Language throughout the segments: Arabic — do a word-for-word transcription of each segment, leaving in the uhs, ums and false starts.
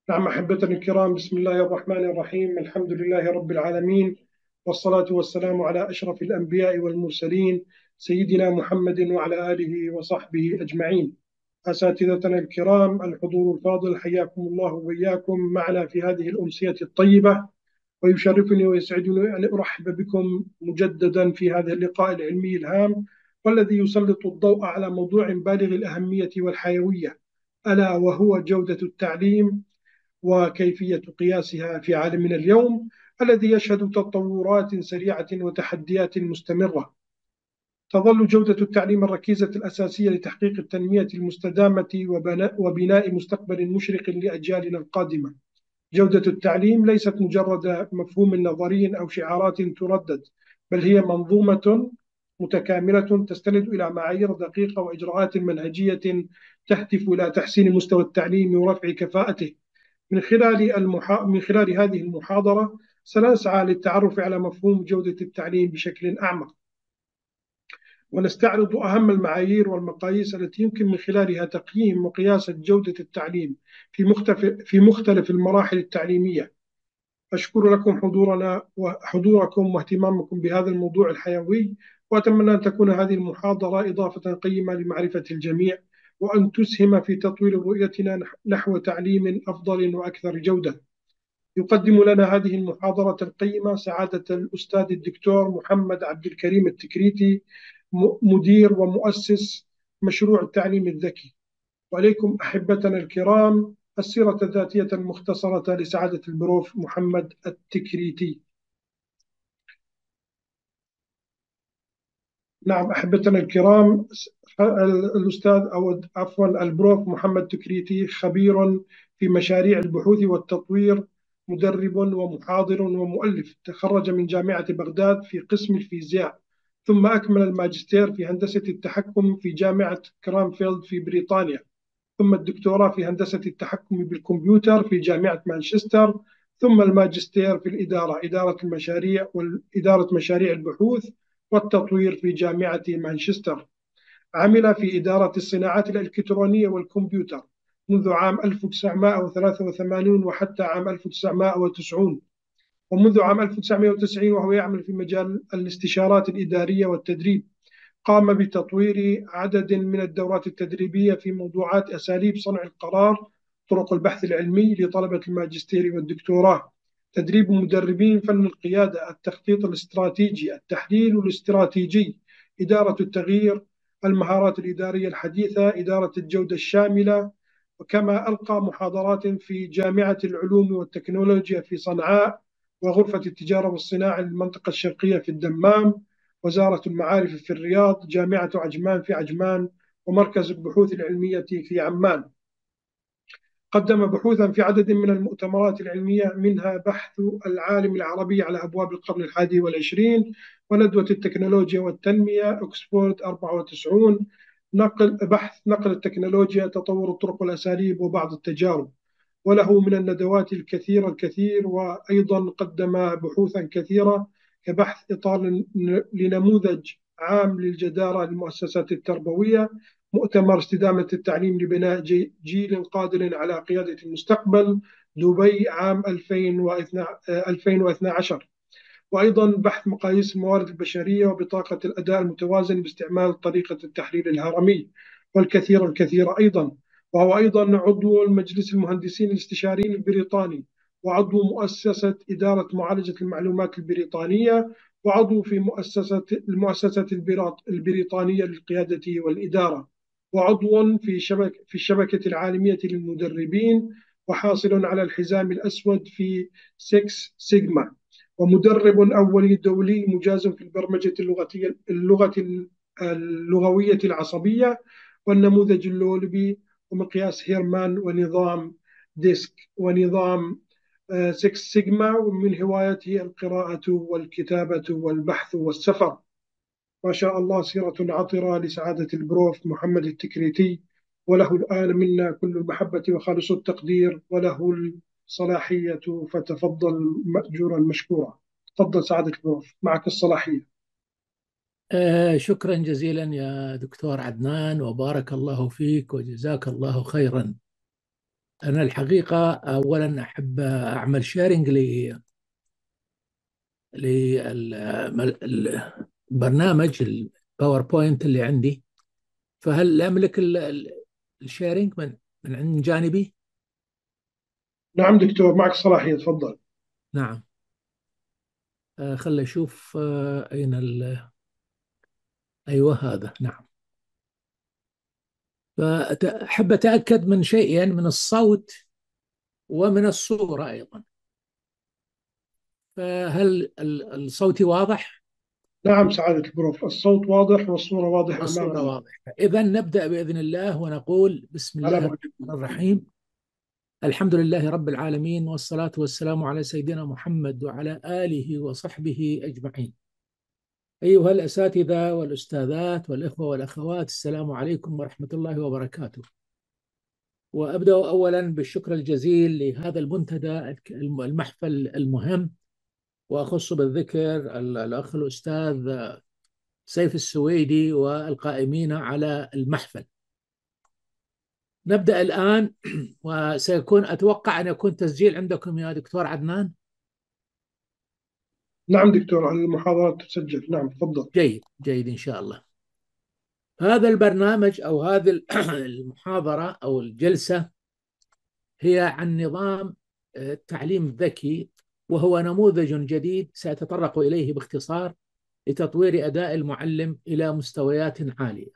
نعم أحبتنا الكرام، بسم الله الرحمن الرحيم. الحمد لله رب العالمين، والصلاة والسلام على أشرف الأنبياء والمرسلين سيدنا محمد وعلى آله وصحبه أجمعين. أساتذتنا الكرام، الحضور الفاضل، حياكم الله وإياكم معنا في هذه الأمسية الطيبة، ويشرفني ويسعدني أن أرحب بكم مجددا في هذا اللقاء العلمي الهام، والذي يسلط الضوء على موضوع بالغ الأهمية والحيوية، ألا وهو جودة التعليم وكيفية قياسها في عالمنا اليوم الذي يشهد تطورات سريعة وتحديات مستمرة. تظل جودة التعليم الركيزة الأساسية لتحقيق التنمية المستدامة وبناء مستقبل مشرق لأجيالنا القادمة. جودة التعليم ليست مجرد مفهوم نظري أو شعارات تردد، بل هي منظومة متكاملة تستند إلى معايير دقيقة وإجراءات منهجية تهدف إلى تحسين مستوى التعليم ورفع كفاءته. من خلال المحا... من خلال هذه المحاضرة سنسعى للتعرف على مفهوم جودة التعليم بشكل أعمق، ونستعرض أهم المعايير والمقاييس التي يمكن من خلالها تقييم وقياس جودة التعليم في مختلف في مختلف المراحل التعليمية. أشكر لكم حضورنا وحضوركم واهتمامكم بهذا الموضوع الحيوي، وأتمنى أن تكون هذه المحاضرة إضافة قيمة لمعرفة الجميع، وأن تسهم في تطوير رؤيتنا نحو تعليم أفضل وأكثر جودة. يقدم لنا هذه المحاضرة القيمة سعادة الأستاذ الدكتور محمد عبد الكريم التكريتي، مدير ومؤسس مشروع التعليم الذكي. وعليكم أحبتنا الكرام السيرة الذاتية المختصرة لسعادة البروف محمد التكريتي. نعم أحبتنا الكرام، الأستاذ أو عفوا البروف محمد تكريتي خبير في مشاريع البحوث والتطوير، مدرب ومحاضر ومؤلف. تخرج من جامعة بغداد في قسم الفيزياء، ثم أكمل الماجستير في هندسة التحكم في جامعة كرانفيلد في بريطانيا، ثم الدكتوراه في هندسة التحكم بالكمبيوتر في جامعة مانشستر، ثم الماجستير في الإدارة، إدارة المشاريع وإدارة مشاريع البحوث والتطوير في جامعة مانشستر. عمل في إدارة الصناعات الإلكترونية والكمبيوتر منذ عام ألف وتسعمائة وثلاثة وثمانين وحتى عام ألف وتسعمائة وتسعين، ومنذ عام ألف وتسعمائة وتسعين وهو يعمل في مجال الاستشارات الإدارية والتدريب. قام بتطوير عدد من الدورات التدريبية في موضوعات أساليب صنع القرار، طرق البحث العلمي لطلبة الماجستير والدكتوراه، تدريب مدربين، فن القيادة، التخطيط الاستراتيجي، التحليل الاستراتيجي، إدارة التغيير، المهارات الإدارية الحديثة، إدارة الجودة الشاملة. وكما ألقى محاضرات في جامعة العلوم والتكنولوجيا في صنعاء، وغرفة التجارة والصناعة للمنطقة الشرقية في الدمام، وزارة المعارف في الرياض، جامعة عجمان في عجمان، ومركز البحوث العلمية في عمان. قدم بحوثا في عدد من المؤتمرات العلمية، منها بحث العالم العربي على أبواب القرن الحادي والعشرين، وندوة التكنولوجيا والتنمية أكسفورد أربعة وتسعين، نقل بحث نقل التكنولوجيا، تطور الطرق والأساليب وبعض التجارب. وله من الندوات الكثير الكثير، وأيضا قدم بحوثا كثيرة كبحث إطار لنموذج عام للجدارة للمؤسسات التربوية، مؤتمر استدامة التعليم لبناء جيل قادر على قيادة المستقبل، دبي عام ألفين واثني عشر. وأيضا بحث مقاييس الموارد البشرية وبطاقة الأداء المتوازن باستعمال طريقة التحليل الهرمي، والكثير الكثير أيضا. وهو أيضا عضو المجلس المهندسين الاستشاريين البريطاني، وعضو مؤسسة إدارة معالجة المعلومات البريطانية، وعضو في مؤسسة المؤسسة البريطانية للقيادة والإدارة، وعضو في شبك في الشبكة العالمية للمدربين، وحاصل على الحزام الأسود في سيكس سيجما، ومدرب أولي دولي مجاز في البرمجة اللغوية اللغة اللغوية العصبية، والنموذج اللولبي، ومقياس هيرمان، ونظام ديسك، ونظام سكس سيجما. ومن هوايته القراءة والكتابة والبحث والسفر. ما شاء الله، سيرة عطرة لسعادة البروف محمد التكريتي، وله الآن منا كل المحبة وخالص التقدير، وله الصلاحية، فتفضل مأجورا مشكورا. تفضل سعادة البروف، معك الصلاحية. آه شكرا جزيلا يا دكتور عدنان، وبارك الله فيك وجزاك الله خيرا. أنا الحقيقة أولا أحب أعمل شيرنج للبرنامج الباوربوينت اللي عندي. فهل أملك الشيرنج من من عند جانبي؟ نعم دكتور، معك صلاحية، تفضل. نعم. آه، خلي أشوف آه، أين ال... أيوه هذا. نعم. فأحب أتأكد من شيئين، من الصوت ومن الصورة أيضا. فهل ال- الصوت واضح؟ نعم سعادة البروف، الصوت واضح والصورة واضحة الصورة أمامنا. واضحة. إذا نبدأ بإذن الله ونقول بسم على الله بركة الرحمن الله. الرحيم. الحمد لله رب العالمين، والصلاة والسلام على سيدنا محمد وعلى آله وصحبه أجمعين. أيها الأساتذة والأستاذات والإخوة والأخوات، السلام عليكم ورحمة الله وبركاته. وأبدأ أولا بالشكر الجزيل لهذا المنتدى المحفل المهم، وأخص بالذكر الأخ الأستاذ سيف السويدي والقائمين على المحفل. نبدأ الآن، وسيكون أتوقع أن يكون تسجيل عندكم يا دكتور عدنان. نعم دكتور، المحاضرات تسجل، نعم تفضل. جيد جيد إن شاء الله. هذا البرنامج أو هذه المحاضرة أو الجلسة هي عن نظام التعليم الذكي، وهو نموذج جديد سأتطرق إليه باختصار لتطوير أداء المعلم إلى مستويات عالية.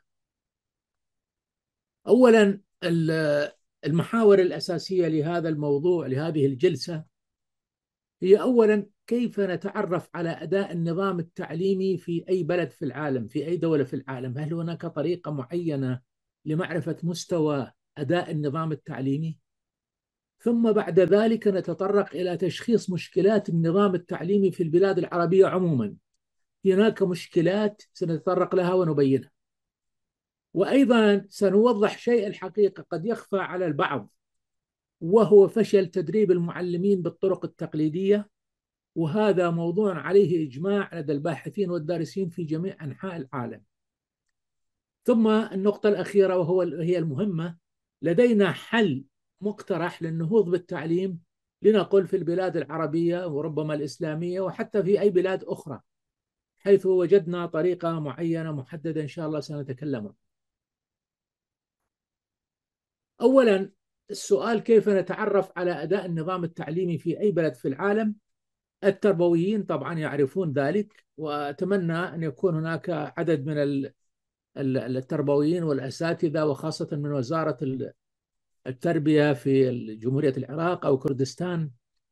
أولا، المحاور الأساسية لهذا الموضوع لهذه الجلسة هي أولا كيف نتعرف على أداء النظام التعليمي في أي بلد في العالم، في أي دولة في العالم. هل هناك طريقة معينة لمعرفة مستوى أداء النظام التعليمي؟ ثم بعد ذلك نتطرق إلى تشخيص مشكلات النظام التعليمي في البلاد العربية عموما. هناك مشكلات سنتطرق لها ونبينها، وأيضا سنوضح شيء الحقيقة قد يخفى على البعض، وهو فشل تدريب المعلمين بالطرق التقليدية، وهذا موضوع عليه إجماع لدى الباحثين والدارسين في جميع أنحاء العالم. ثم النقطة الأخيرة وهو هي المهمة، لدينا حل مقترح للنهوض بالتعليم، لنقل في البلاد العربية وربما الإسلامية وحتى في أي بلاد أخرى، حيث وجدنا طريقة معينة محددة إن شاء الله سنتكلم عنها. أولا، السؤال كيف نتعرف على أداء النظام التعليمي في أي بلد في العالم؟ التربويين طبعا يعرفون ذلك، وأتمنى أن يكون هناك عدد من التربويين والأساتذة، وخاصة من وزارة التربية في جمهورية العراق أو كردستان.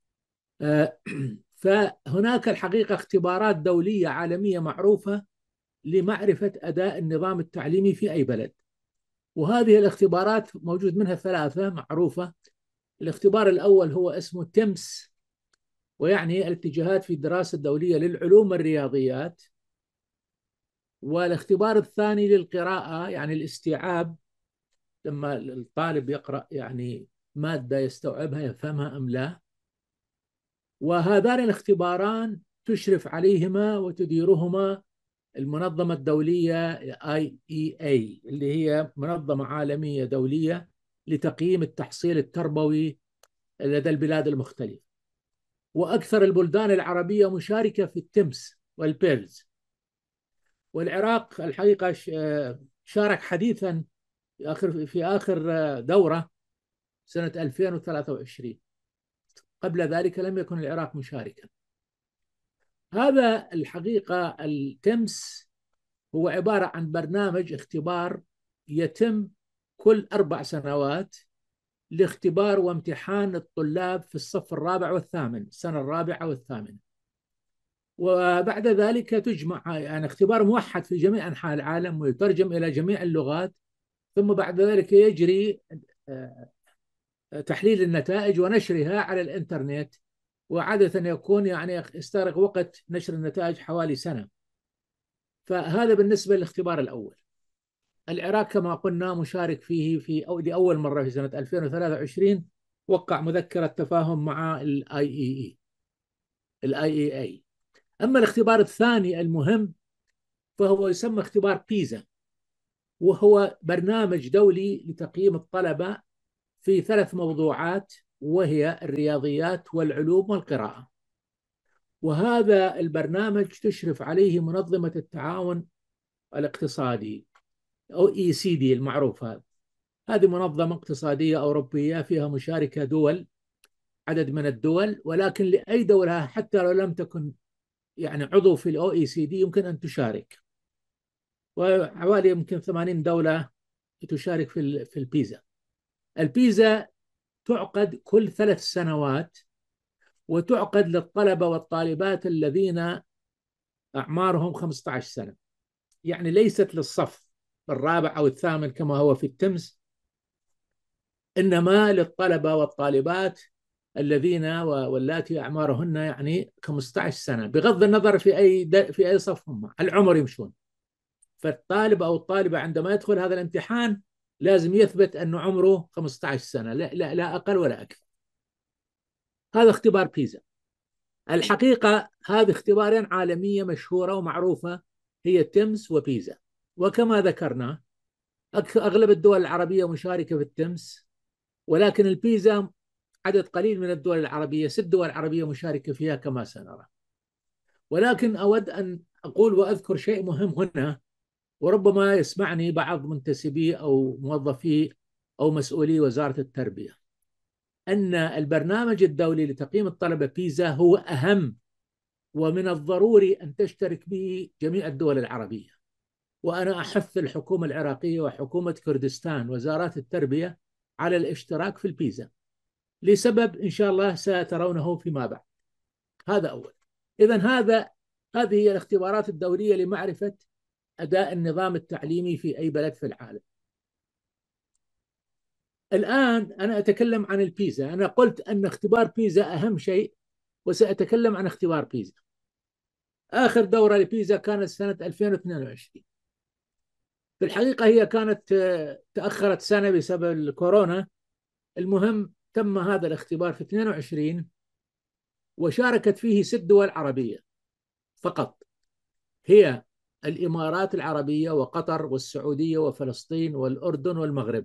فهناك الحقيقة اختبارات دولية عالمية معروفة لمعرفة أداء النظام التعليمي في أي بلد، وهذه الاختبارات موجود منها ثلاثة معروفة. الاختبار الأول هو اسمه تيمس، ويعني الاتجاهات في الدراسة الدولية للعلوم والرياضيات. والاختبار الثاني للقراءة، يعني الاستيعاب، لما الطالب يقرأ يعني مادة يستوعبها يفهمها أم لا. وهذان الاختباران تشرف عليهما وتديرهما المنظمة الدولية آي إي إيه، اللي هي منظمة عالمية دولية لتقييم التحصيل التربوي لدى البلاد المختلفة. وأكثر البلدان العربية مشاركة في التمس والبيرز، والعراق الحقيقة شارك حديثا في آخر في آخر دورة سنة ألفين وثلاثة وعشرين. قبل ذلك لم يكن العراق مشاركا. هذا الحقيقة التمس هو عبارة عن برنامج اختبار يتم كل أربع سنوات لاختبار وامتحان الطلاب في الصف الرابع والثامن، السنة الرابعة والثامنة. وبعد ذلك تجمع، يعني اختبار موحد في جميع أنحاء العالم ويترجم إلى جميع اللغات. ثم بعد ذلك يجري تحليل النتائج ونشرها على الإنترنت، وعادة يكون يعني يستغرق وقت نشر النتائج حوالي سنة. فهذا بالنسبة للاختبار الأول. العراق كما قلنا مشارك فيه في أو لأول مرة في سنة ألفين وثلاثة وعشرين، وقع مذكرة تفاهم مع الاي اي اي الاي اي اي. أما الاختبار الثاني المهم فهو يسمى اختبار بيزا، وهو برنامج دولي لتقييم الطلبة في ثلاث موضوعات، وهي الرياضيات والعلوم والقراءة. وهذا البرنامج تشرف عليه منظمة التعاون الاقتصادي أو إي سي دي المعروف. هذا هذه منظمة اقتصادية أوروبية فيها مشاركة دول، عدد من الدول، ولكن لأي دولة حتى لو لم تكن يعني عضو في الأو إي سي دي يمكن أن تشارك. وحوالي يمكن ثمانين دولة تشارك في في البيزا. البيزا تعقد كل ثلاث سنوات، وتعقد للطلبة والطالبات الذين أعمارهم خمسة عشر سنة، يعني ليست للصف الرابع أو الثامن كما هو في التمس، إنما للطلبة والطالبات الذين واللاتي أعمارهن يعني خمسة عشر سنة، بغض النظر في أي في أي صف هم، العمر يمشون. فالطالب أو الطالبة عندما يدخل هذا الامتحان لازم يثبت أنه عمره خمسة عشر سنة، لا, لا, لا أقل ولا أكثر. هذا اختبار بيزا. الحقيقة هذه اختبارين عالمية مشهورة ومعروفة، هي تيمس وبيزا. وكما ذكرنا أغلب الدول العربية مشاركة في التيمس، ولكن البيزا عدد قليل من الدول العربية، ست دول عربية مشاركة فيها كما سنرى. ولكن أود أن أقول وأذكر شيء مهم هنا، وربما يسمعني بعض منتسبي أو موظفي أو مسؤولي وزارة التربية، أن البرنامج الدولي لتقييم الطلبة بيزا هو أهم، ومن الضروري أن تشترك به جميع الدول العربية. وأنا أحث الحكومة العراقية وحكومة كردستان وزارات التربية على الاشتراك في البيزا، لسبب إن شاء الله سترونه فيما بعد. هذا أول. إذن هذا هذه هي الاختبارات الدولية لمعرفة أداء النظام التعليمي في أي بلد في العالم. الآن أنا أتكلم عن البيزا. أنا قلت أن اختبار بيزا أهم شيء، وسأتكلم عن اختبار بيزا. آخر دورة لبيزا كانت سنة ألفين واثنين وعشرين. في الحقيقة هي كانت تأخرت سنة بسبب الكورونا. المهم تم هذا الاختبار في اثنين وعشرين، وشاركت فيه ست دول عربية فقط، هي الإمارات العربية وقطر والسعودية وفلسطين والأردن والمغرب.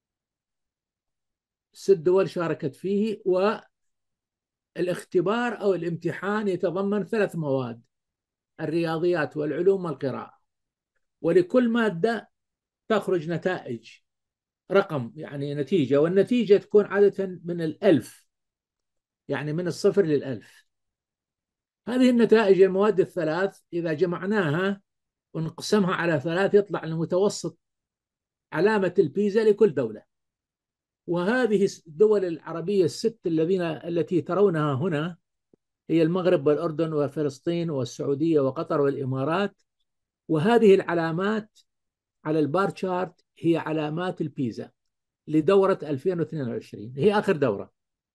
ست دول شاركت فيه. والاختبار أو الامتحان يتضمن ثلاث مواد: الرياضيات والعلوم والقراءة. ولكل مادة تخرج نتائج، رقم يعني نتيجة، والنتيجة تكون عادة من الألف، يعني من الصفر للألف. هذه النتائج المواد الثلاث إذا جمعناها ونقسمها على ثلاث يطلع المتوسط علامة البيزا لكل دولة. وهذه الدول العربية الست الذين التي ترونها هنا هي المغرب والأردن وفلسطين والسعودية وقطر والإمارات. وهذه العلامات على البار شارت هي علامات البيزا لدورة ألفين واثنين وعشرين، هي آخر دورة.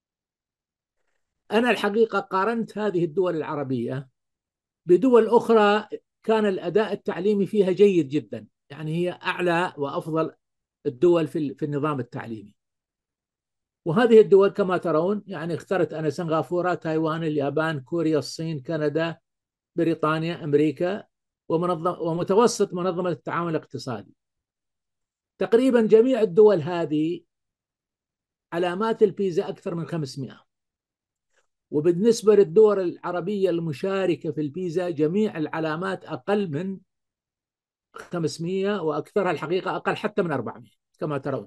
أنا الحقيقة قارنت هذه الدول العربية بدول أخرى كان الأداء التعليمي فيها جيد جدا، يعني هي أعلى وأفضل الدول في في النظام التعليمي. وهذه الدول كما ترون، يعني اخترت أنا سنغافورة، تايوان، اليابان، كوريا، الصين، كندا، بريطانيا، أمريكا، ومنظم ومتوسط منظمة التعاون الاقتصادي. تقريبا جميع الدول هذه علامات البيزا أكثر من خمسمائة. وبالنسبة للدول العربية المشاركة في البيزا جميع العلامات أقل من خمسمائة، وأكثرها الحقيقة أقل حتى من أربعمائة كما ترون.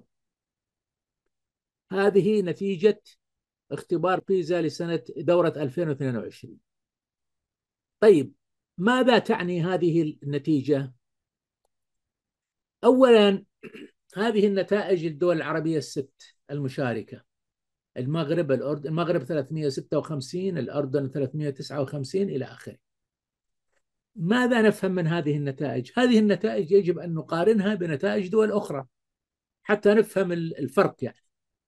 هذه نتيجة اختبار بيزا لسنة دورة ألفين واثنين وعشرين. طيب ماذا تعني هذه النتيجة؟ أولا هذه النتائج الدول العربية الست المشاركة: المغرب، الأردن، المغرب ثلاثمائة وستة وخمسين، الأردن ثلاثمائة وتسعة وخمسين إلى آخره. ماذا نفهم من هذه النتائج؟ هذه النتائج يجب أن نقارنها بنتائج دول أخرى حتى نفهم الفرق. يعني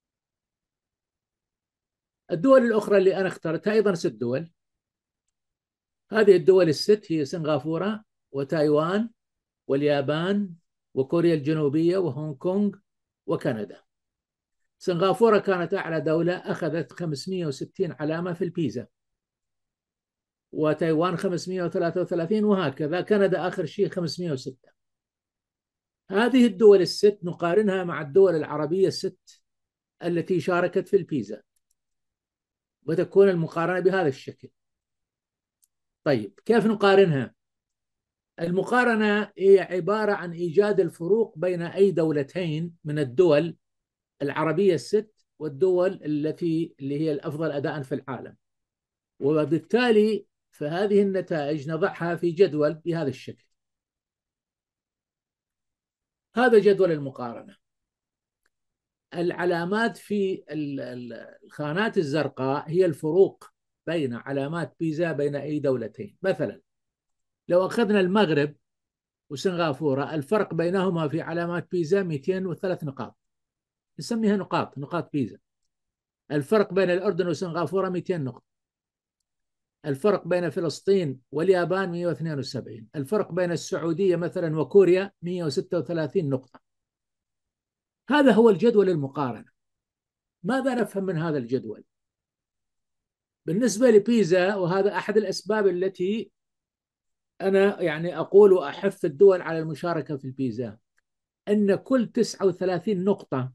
الدول الأخرى اللي أنا اخترتها أيضا ست دول. هذه الدول الست هي سنغافورة وتايوان واليابان وكوريا الجنوبية وهونغ كونغ وكندا. سنغافورة كانت أعلى دولة، أخذت خمسمائة وستين علامة في البيزا، وتايوان خمسمائة وثلاثة وثلاثين، وهكذا. كندا آخر شيء خمسمائة وستة. هذه الدول الست نقارنها مع الدول العربية الست التي شاركت في البيزا، وتكون المقارنة بهذا الشكل. طيب كيف نقارنها؟ المقارنة هي عبارة عن إيجاد الفروق بين أي دولتين من الدول العربية الست والدول التي اللي هي الأفضل أداء في العالم، وبالتالي فهذه النتائج نضعها في جدول بهذا الشكل. هذا جدول المقارنة. العلامات في الخانات الزرقاء هي الفروق بين علامات بيزا بين أي دولتين. مثلا لو أخذنا المغرب وسنغافورة، الفرق بينهما في علامات بيزا مئتين وثلاث نقاط، نسميها نقاط نقاط بيزا. الفرق بين الأردن وسنغافورة مئتين نقطة. الفرق بين فلسطين واليابان مئة واثنين وسبعين. الفرق بين السعودية مثلا وكوريا مئة وستة وثلاثين نقطة. هذا هو الجدول المقارنة. ماذا نفهم من هذا الجدول؟ بالنسبة لبيزا، وهذا أحد الأسباب التي أنا يعني أقول وأحث الدول على المشاركة في البيزا، أن كل تسعة وثلاثين نقطة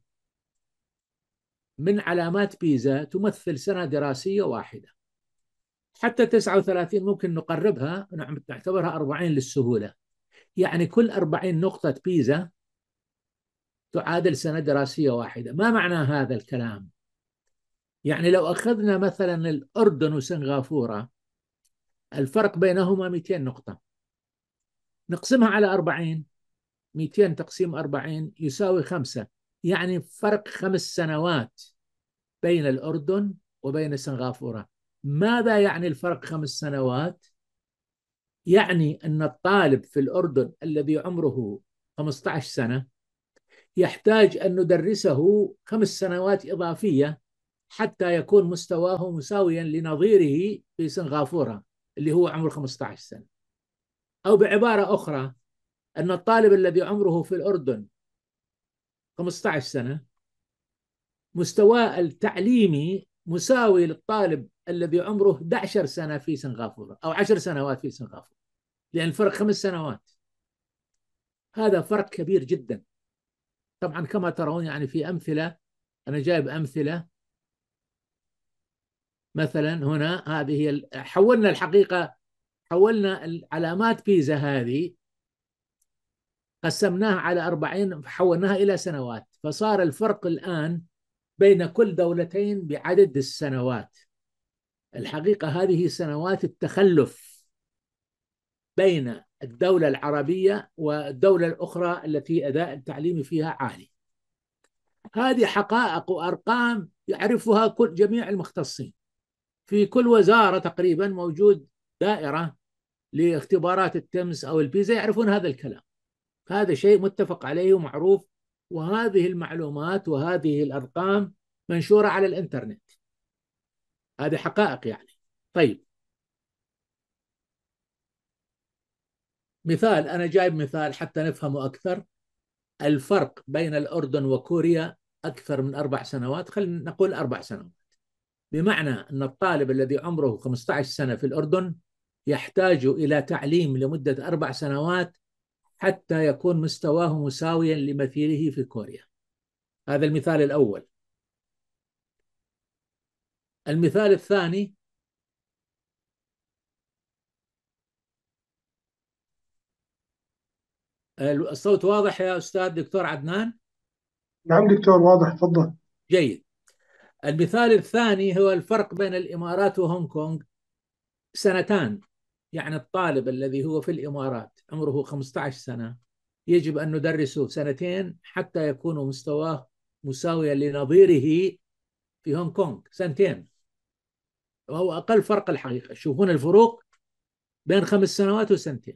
من علامات بيزا تمثل سنة دراسية واحدة. حتى تسعة وثلاثين ممكن نقربها، نعتبرها أربعين للسهولة. يعني كل أربعين نقطة بيزا تعادل سنة دراسية واحدة. ما معنى هذا الكلام؟ يعني لو أخذنا مثلا الأردن وسنغافورة، الفرق بينهما مئتين نقطة، نقسمها على أربعين، مئتين تقسيم أربعين يساوي خمسة، يعني فرق خمس سنوات بين الأردن وبين سنغافورة. ماذا يعني الفرق خمس سنوات؟ يعني أن الطالب في الأردن الذي عمره خمسة عشر سنة يحتاج أن ندرسه خمس سنوات إضافية حتى يكون مستواه مساويا لنظيره في سنغافورة اللي هو عمره خمسة عشر سنة. أو بعبارة أخرى، أن الطالب الذي عمره في الأردن خمسة عشر سنة مستواه التعليمي مساوي للطالب الذي عمره أحد عشر سنة في سنغافورة أو عشر سنوات في سنغافورة، لأن الفرق خمس سنوات. هذا فرق كبير جدا. طبعا كما ترون يعني في أمثلة، أنا جايب أمثلة. مثلا هنا هذه هي، حولنا الحقيقة حولنا العلامات بيزا هذه قسمناها على أربعين، حولناها إلى سنوات، فصار الفرق الآن بين كل دولتين بعدد السنوات. الحقيقة هذه سنوات التخلف بين الدولة العربية والدولة الأخرى التي أداء التعليمي فيها عالي. هذه حقائق وأرقام يعرفها كل جميع المختصين. في كل وزارة تقريبا موجود دائرة لاختبارات التمس أو البيزا، يعرفون هذا الكلام. هذا شيء متفق عليه ومعروف، وهذه المعلومات وهذه الأرقام منشورة على الإنترنت. هذه حقائق يعني. طيب مثال، أنا جايب مثال حتى نفهمه أكثر. الفرق بين الأردن وكوريا أكثر من أربع سنوات، خلينا نقول أربع سنوات، بمعنى أن الطالب الذي عمره خمسة عشر سنة في الأردن يحتاج إلى تعليم لمدة أربع سنوات حتى يكون مستواه مساويا لمثيله في كوريا. هذا المثال الأول. المثال الثاني، الصوت واضح يا أستاذ دكتور عدنان؟ نعم دكتور، واضح، تفضل. جيد. المثال الثاني هو الفرق بين الإمارات وهونغ كونغ سنتان. يعني الطالب الذي هو في الإمارات عمره خمسة عشر سنة يجب أن ندرسه سنتين حتى يكون مستواه مساويا لنظيره في هونغ كونغ، سنتين، وهو أقل فرق الحقيقة. شوفون الفروق بين خمس سنوات وسنتين.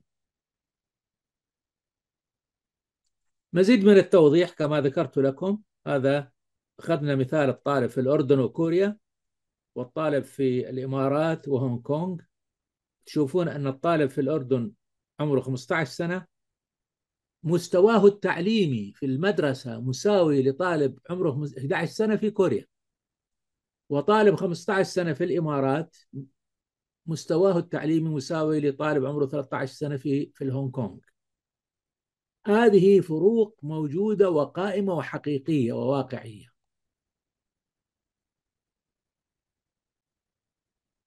مزيد من التوضيح كما ذكرت لكم، هذا أخذنا مثال الطالب في الأردن وكوريا والطالب في الإمارات وهونغ كونغ. تشوفون أن الطالب في الأردن عمره خمسة عشر سنة مستواه التعليمي في المدرسة مساوي لطالب عمره أحد عشر سنة في كوريا، وطالب خمسة عشر سنة في الإمارات مستواه التعليمي مساوي لطالب عمره ثلاثة عشر سنة في في الهونغ كونغ. هذه فروق موجودة وقائمة وحقيقية وواقعية.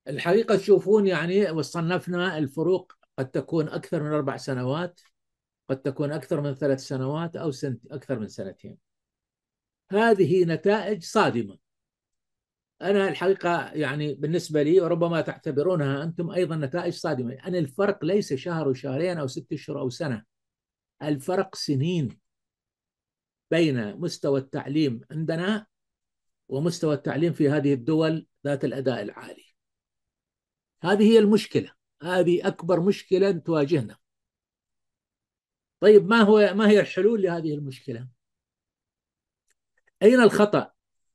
الحقيقة تشوفون يعني وصنفنا الفروق قد تكون أكثر من أربع سنوات، قد تكون أكثر من ثلاث سنوات، أو سنت أكثر من سنتين. هذه نتائج صادمة. أنا الحقيقة يعني بالنسبة لي، وربما تعتبرونها أنتم أيضا نتائج صادمة، أن يعني الفرق ليس شهر وشهرين أو ست أشهر أو سنة، الفرق سنين بين مستوى التعليم عندنا ومستوى التعليم في هذه الدول ذات الأداء العالي. هذه هي المشكلة، هذه أكبر مشكلة تواجهنا. طيب ما هو ما هي الحلول لهذه المشكلة؟ أين الخطأ؟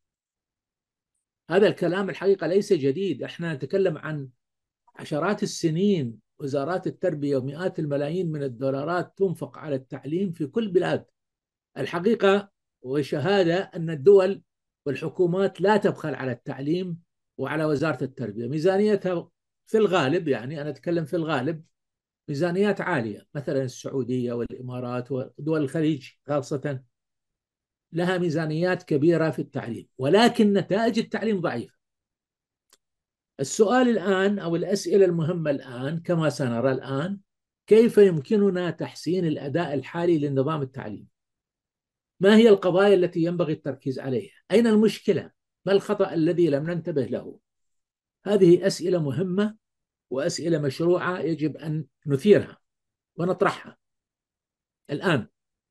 هذا الكلام الحقيقة ليس جديد، احنا نتكلم عن عشرات السنين وزارات التربية ومئات الملايين من الدولارات تنفق على التعليم في كل بلاد. الحقيقة وشهادة أن الدول والحكومات لا تبخل على التعليم وعلى وزارة التربية. ميزانيتها في الغالب، يعني أنا أتكلم في الغالب، ميزانيات عالية، مثلا السعودية والإمارات ودول الخليج خاصة لها ميزانيات كبيرة في التعليم، ولكن نتائج التعليم ضعيفة. السؤال الآن أو الأسئلة المهمة الآن كما سنرى الآن، كيف يمكننا تحسين الأداء الحالي للنظام التعليمي؟ ما هي القضايا التي ينبغي التركيز عليها؟ أين المشكلة؟ ما الخطأ الذي لم ننتبه له؟ هذه أسئلة مهمة وأسئلة مشروعة يجب أن نثيرها ونطرحها الآن.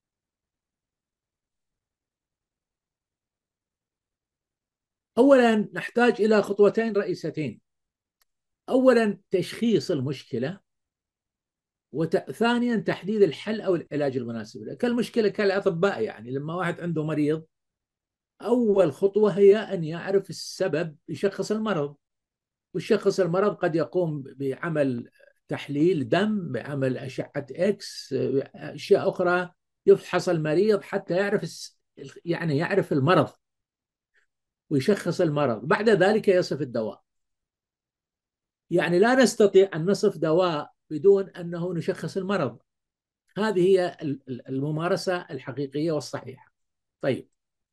أولا نحتاج إلى خطوتين رئيستين. أولا تشخيص المشكلة، وثانيا تحديد الحل أو العلاج المناسب. كالمشكلة كالأطباء، يعني لما واحد عنده مريض أول خطوة هي أن يعرف السبب، يشخص المرض، ويشخص المرض قد يقوم بعمل تحليل دم، بعمل أشعة إكس، أشياء أخرى، يفحص المريض حتى يعرف يعني يعرف المرض ويشخص المرض. بعد ذلك يصف الدواء. يعني لا نستطيع أن نصف دواء بدون أنه نشخص المرض. هذه هي الممارسة الحقيقية والصحيحة. طيب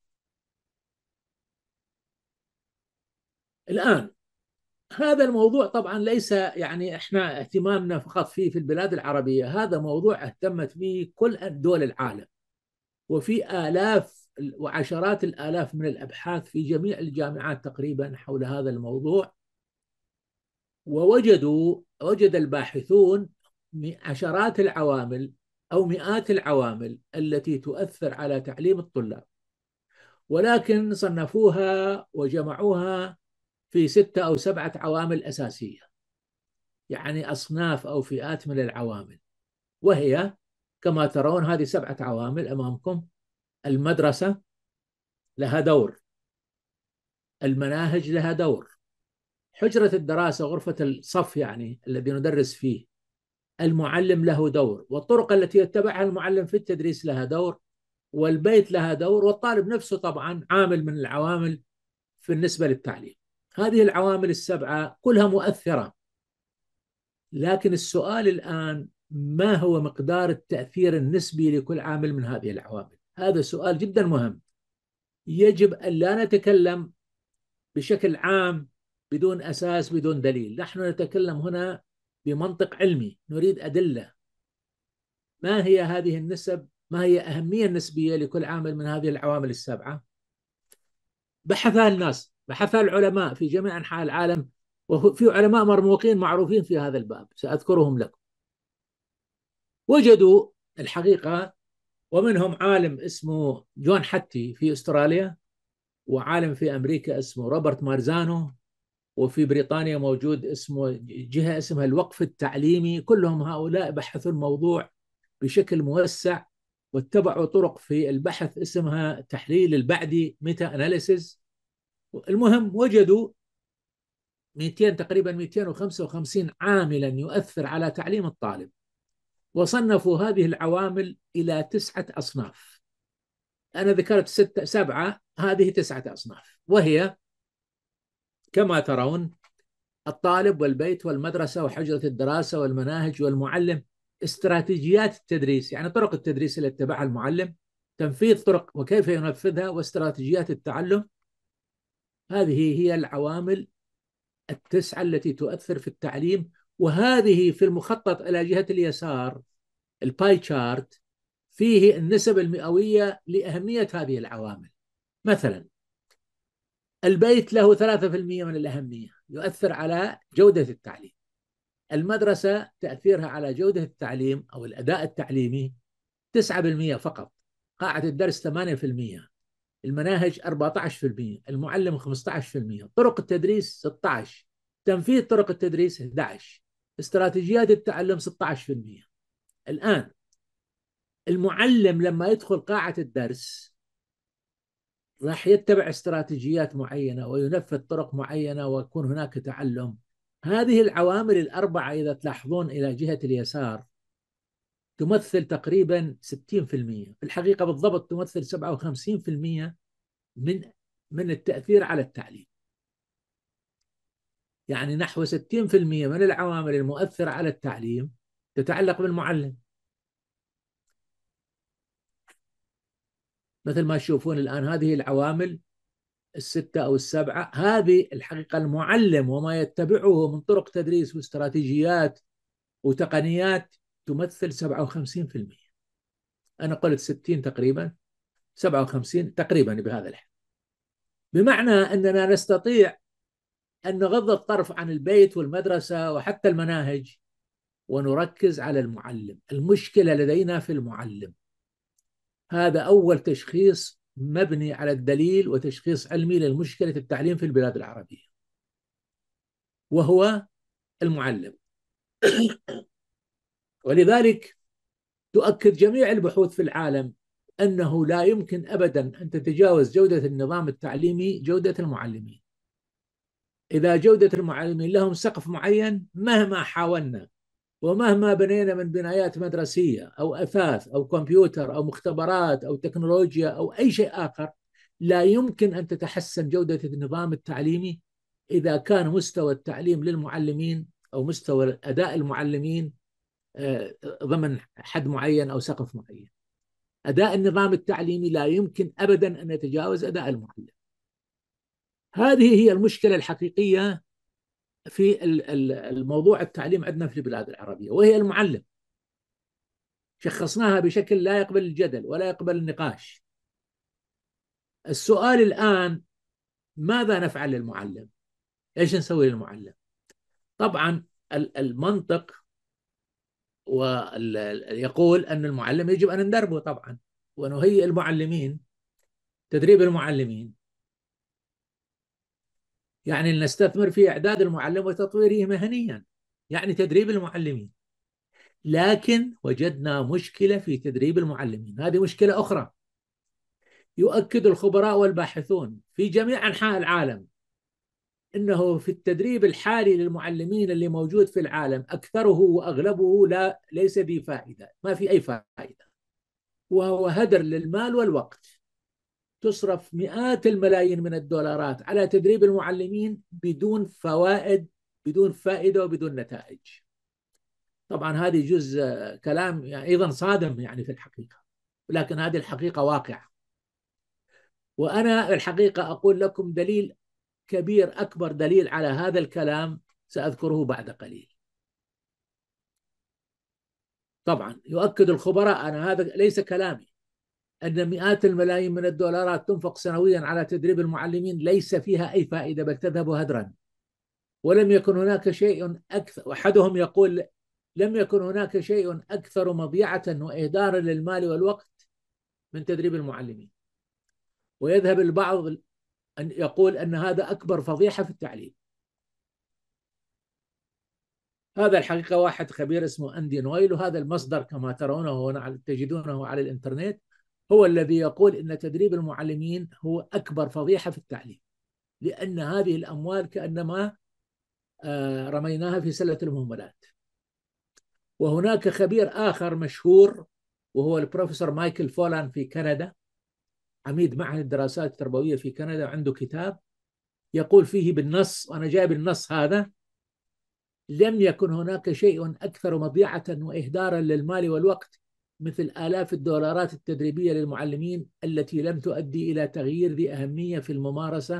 الآن هذا الموضوع طبعا ليس يعني احنا اهتمامنا فقط فيه في البلاد العربية، هذا موضوع اهتمت به كل دول العالم، وفي آلاف وعشرات الآلاف من الأبحاث في جميع الجامعات تقريبا حول هذا الموضوع. ووجدوا وجد الباحثون عشرات العوامل أو مئات العوامل التي تؤثر على تعليم الطلاب، ولكن صنفوها وجمعوها في ستة أو سبعة عوامل أساسية، يعني أصناف أو فئات من العوامل. وهي كما ترون هذه سبعة عوامل أمامكم. المدرسة لها دور، المناهج لها دور، حجرة الدراسة غرفة الصف يعني الذي ندرس فيه، المعلم له دور، والطرق التي يتبعها المعلم في التدريس لها دور، والبيت لها دور، والطالب نفسه طبعا عامل من العوامل في النسبة للتعليم. هذه العوامل السبعة كلها مؤثرة، لكن السؤال الآن ما هو مقدار التأثير النسبي لكل عامل من هذه العوامل؟ هذا سؤال جدا مهم. يجب أن لا نتكلم بشكل عام بدون أساس بدون دليل. نحن نتكلم هنا بمنطق علمي، نريد أدلة. ما هي هذه النسب؟ ما هي أهمية النسبية لكل عامل من هذه العوامل السبعة؟ بحثها الناس، بحثها العلماء في جميع أنحاء العالم، وفي علماء مرموقين معروفين في هذا الباب سأذكرهم لكم. وجدوا الحقيقة، ومنهم عالم اسمه جون حتي في أستراليا، وعالم في أمريكا اسمه روبرت مارزانو، وفي بريطانيا موجود اسمه جهة اسمها الوقف التعليمي. كلهم هؤلاء بحثوا الموضوع بشكل موسع واتبعوا طرق في البحث اسمها تحليل البعدي، ميتا أناليسيس. المهم وجدوا مئتين تقريبا مئتين وخمسة وخمسين عاملا يؤثر على تعليم الطالب، وصنفوا هذه العوامل إلى تسعة أصناف. أنا ذكرت ستة سبعة، هذه تسعة أصناف، وهي كما ترون: الطالب والبيت والمدرسة وحجرة الدراسة والمناهج والمعلم، استراتيجيات التدريس يعني طرق التدريس اللي اتبعها المعلم، تنفيذ طرق وكيف ينفذها، واستراتيجيات التعلم. هذه هي العوامل التسعة التي تؤثر في التعليم، وهذه في المخطط إلى جهة اليسار الباي تشارت فيه النسب المئوية لأهمية هذه العوامل. مثلا البيت له ثلاثة بالمئة من الأهمية، يؤثر على جودة التعليم. المدرسة تأثيرها على جودة التعليم أو الأداء التعليمي تسعة بالمئة فقط، قاعة الدرس ثمانية بالمئة، المناهج أربعة عشر بالمئة، المعلم خمسة عشر بالمئة، طرق التدريس ستة عشر، تنفيذ طرق التدريس أحد عشر، استراتيجيات التعلم ستة عشر بالمئة. الآن المعلم لما يدخل قاعة الدرس راح يتبع استراتيجيات معينة وينفذ طرق معينة ويكون هناك تعلم. هذه العوامل الأربعة إذا تلاحظون إلى جهة اليسار تمثل تقريبا ستين بالمئة، في الحقيقة بالضبط تمثل سبعة وخمسين بالمئة من من التأثير على التعليم. يعني نحو ستين بالمئة من العوامل المؤثرة على التعليم تتعلق بالمعلم. مثل ما تشوفون الآن هذه العوامل الستة أو السبعة، هذه الحقيقة المعلم وما يتبعه من طرق تدريس واستراتيجيات وتقنيات تمثل سبعة وخمسين بالمئة. أنا قلت ستين تقريبا، سبعة وخمسين تقريبا بهذا الحد، بمعنى أننا نستطيع أن نغض الطرف عن البيت والمدرسة وحتى المناهج ونركز على المعلم. المشكلة لدينا في المعلم. هذا أول تشخيص مبني على الدليل وتشخيص علمي للمشكلة التعليم في البلاد العربية، وهو المعلم. ولذلك تؤكد جميع البحوث في العالم أنه لا يمكن أبدا أن تتجاوز جودة النظام التعليمي جودة المعلمين. إذا جودة المعلمين لهم سقف معين، مهما حاولنا ومهما بنينا من بنايات مدرسية أو أثاث أو كمبيوتر أو مختبرات أو تكنولوجيا أو أي شيء آخر، لا يمكن أن تتحسن جودة النظام التعليمي إذا كان مستوى التعليم للمعلمين أو مستوى أداء المعلمين ضمن حد معين أو سقف معين. أداء النظام التعليمي لا يمكن أبدا أن يتجاوز أداء المعلم. هذه هي المشكلة الحقيقية في الموضوع التعليم عندنا في البلاد العربية، وهي المعلم. شخصناها بشكل لا يقبل الجدل ولا يقبل النقاش. السؤال الآن ماذا نفعل للمعلم؟ إيش نسوي للمعلم؟ طبعا المنطق ويقول أن المعلم يجب أن ندربه طبعا ونهيئ المعلمين، تدريب المعلمين، يعني نستثمر في إعداد المعلم وتطويره مهنيا، يعني تدريب المعلمين. لكن وجدنا مشكلة في تدريب المعلمين، هذه مشكلة أخرى. يؤكد الخبراء والباحثون في جميع أنحاء العالم إنه في التدريب الحالي للمعلمين اللي موجود في العالم أكثره وأغلبه لا ليس ذي فائدة، ما في أي فائدة، وهو هدر للمال والوقت. تصرف مئات الملايين من الدولارات على تدريب المعلمين بدون فوائد، بدون فائدة وبدون نتائج. طبعا هذه جزء كلام يعني أيضا صادم يعني في الحقيقة، لكن هذه الحقيقة واقعة. وأنا الحقيقة أقول لكم دليل كبير، أكبر دليل على هذا الكلام سأذكره بعد قليل. طبعا يؤكد الخبراء، أنا هذا ليس كلامي، أن مئات الملايين من الدولارات تنفق سنويا على تدريب المعلمين ليس فيها أي فائدة، بل تذهب هدرا. ولم يكن هناك شيء أكثر، أحدهم يقول لم يكن هناك شيء أكثر مضيعة وإهدارا للمال والوقت من تدريب المعلمين. ويذهب البعض أن يقول أن هذا أكبر فضيحة في التعليم. هذا الحقيقة واحد خبير اسمه أندي نويل، وهذا المصدر كما ترونه تجدونه على الإنترنت، هو الذي يقول إن تدريب المعلمين هو أكبر فضيحة في التعليم، لأن هذه الأموال كأنما رميناها في سلة المهملات. وهناك خبير آخر مشهور وهو البروفيسور مايكل فولان في كندا، عميد معهد الدراسات التربوية في كندا، عنده كتاب يقول فيه بالنص، وأنا جايب النص هذا: لم يكن هناك شيء أكثر مضيعة وإهدارا للمال والوقت مثل آلاف الدولارات التدريبية للمعلمين التي لم تؤدي إلى تغيير ذي أهمية في الممارسة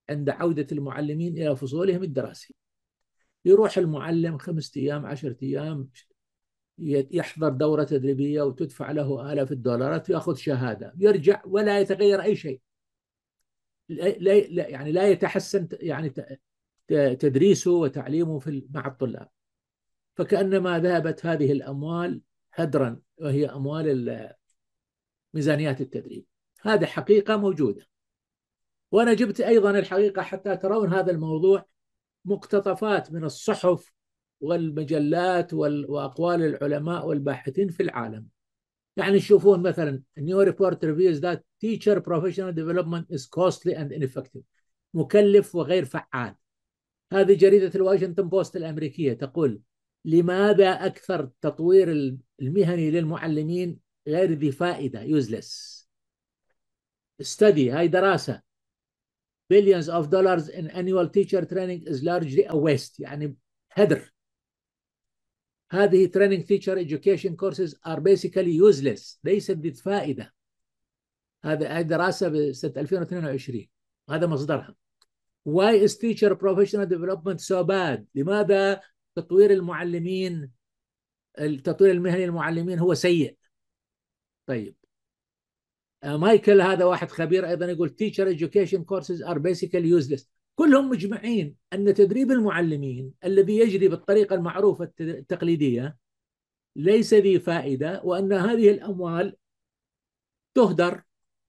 عند عودة المعلمين إلى فصولهم الدراسية. يروح المعلم خمسة أيام عشرة أيام يحضر دورة تدريبية وتدفع له آلاف الدولارات ويأخذ شهادة، يرجع ولا يتغير أي شيء، لا يعني لا يتحسن يعني تدريسه وتعليمه في مع الطلاب. فكأنما ذهبت هذه الأموال هدرا، وهي أموال ميزانيات التدريب. هذه حقيقة موجودة. وأنا جبت أيضا الحقيقة حتى ترون هذا الموضوع مقتطفات من الصحف والمجلات وأقوال العلماء والباحثين في العالم. يعني تشوفون مثلا new report reveals that teacher professional development is costly and ineffective، مكلف وغير فعال. هذه جريدة الواشنطن بوست الأمريكية تقول لماذا أكثر التطوير المهني للمعلمين غير ذي فائدة useless study. هاي دراسة billions of dollars in annual teacher training is largely a waste، يعني هدر. هذه training teacher education courses are basically useless، ليست ذي فائدة. هذا دراسة بسنة ألفين واثنين وعشرين، هذا مصدرها. Why is teacher professional development so bad؟ لماذا تطوير المعلمين التطوير المهني للمعلمين هو سيء؟ طيب مايكل هذا واحد خبير أيضا يقول teacher education courses are basically useless. كلهم مجمعين أن تدريب المعلمين الذي يجري بالطريقة المعروفة التقليدية ليس ذي فائدة، وأن هذه الأموال تهدر،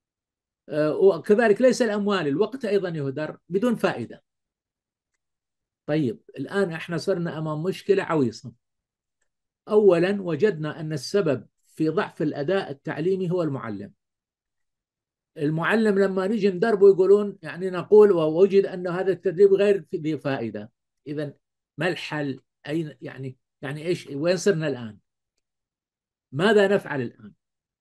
وكذلك ليس الأموال، الوقت أيضا يهدر بدون فائدة. طيب الآن احنا صرنا أمام مشكلة عويصة. أولا وجدنا أن السبب في ضعف الأداء التعليمي هو المعلم. المعلم لما نجي ندربه يقولون يعني نقول ووجد أن هذا التدريب غير ذي فائدة. إذا ما الحل؟ أين يعني يعني إيش وين صرنا الآن؟ ماذا نفعل الآن؟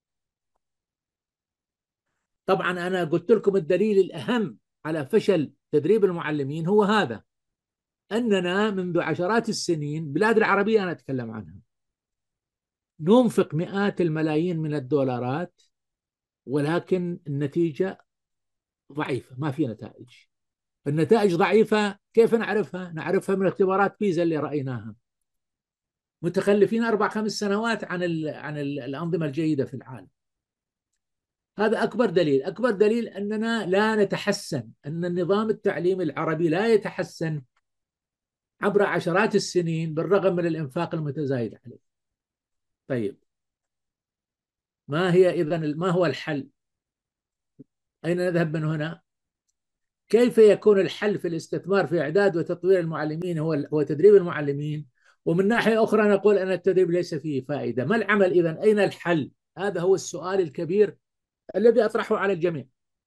طبعا أنا قلت لكم الدليل الأهم على فشل تدريب المعلمين هو هذا، أننا منذ عشرات السنين بلاد العربية أنا أتكلم عنها ننفق مئات الملايين من الدولارات، ولكن النتيجة ضعيفة، ما في نتائج. النتائج ضعيفة كيف نعرفها؟ نعرفها من اختبارات بيزا اللي رأيناها، متخلفين أربع خمس سنوات عن ال عن ال الأنظمة الجيدة في العالم. هذا أكبر دليل. أكبر دليل أننا لا نتحسن، أن النظام التعليمي العربي لا يتحسن عبر عشرات السنين بالرغم من الإنفاق المتزايد عليه. طيب ما هي إذن ما هو الحل؟ أين نذهب من هنا؟ كيف يكون الحل في الاستثمار في إعداد وتطوير المعلمين هو هو تدريب المعلمين، ومن ناحية أخرى نقول أن التدريب ليس فيه فائدة؟ ما العمل إذن؟ أين الحل؟ هذا هو السؤال الكبير الذي أطرحه على الجميع.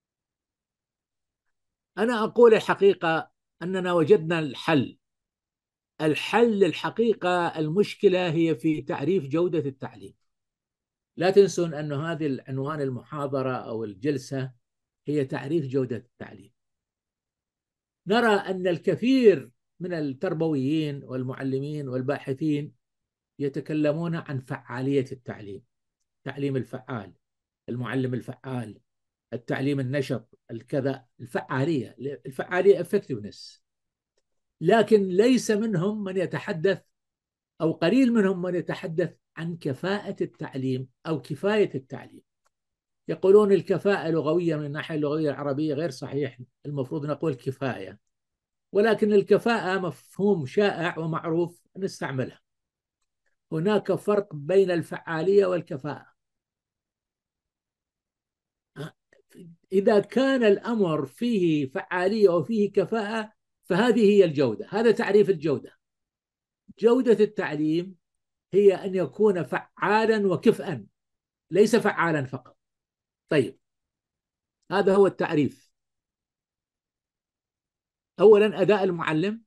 أنا أقول الحقيقة أننا وجدنا الحل. الحل الحقيقة المشكلة هي في تعريف جودة التعليم. لا تنسون أن هذه العنوان المحاضرة أو الجلسة هي تعريف جودة التعليم. نرى أن الكثير من التربويين والمعلمين والباحثين يتكلمون عن فعالية التعليم، التعليم الفعال، المعلم الفعال، التعليم النشط، الكذا، الفعالية الفعالية effectiveness. لكن ليس منهم من يتحدث أو قليل منهم من يتحدث عن كفاءة التعليم أو كفاية التعليم. يقولون الكفاءة لغوية من الناحية اللغوية العربية غير صحيح، المفروض نقول كفاية. ولكن الكفاءة مفهوم شائع ومعروف نستعملها. هناك فرق بين الفعالية والكفاءة. إذا كان الأمر فيه فعالية وفيه كفاءة فهذه هي الجودة، هذا تعريف الجودة. جودة التعليم هي أن يكون فعالا وكفءا، ليس فعالا فقط. طيب هذا هو التعريف. أولا أداء المعلم،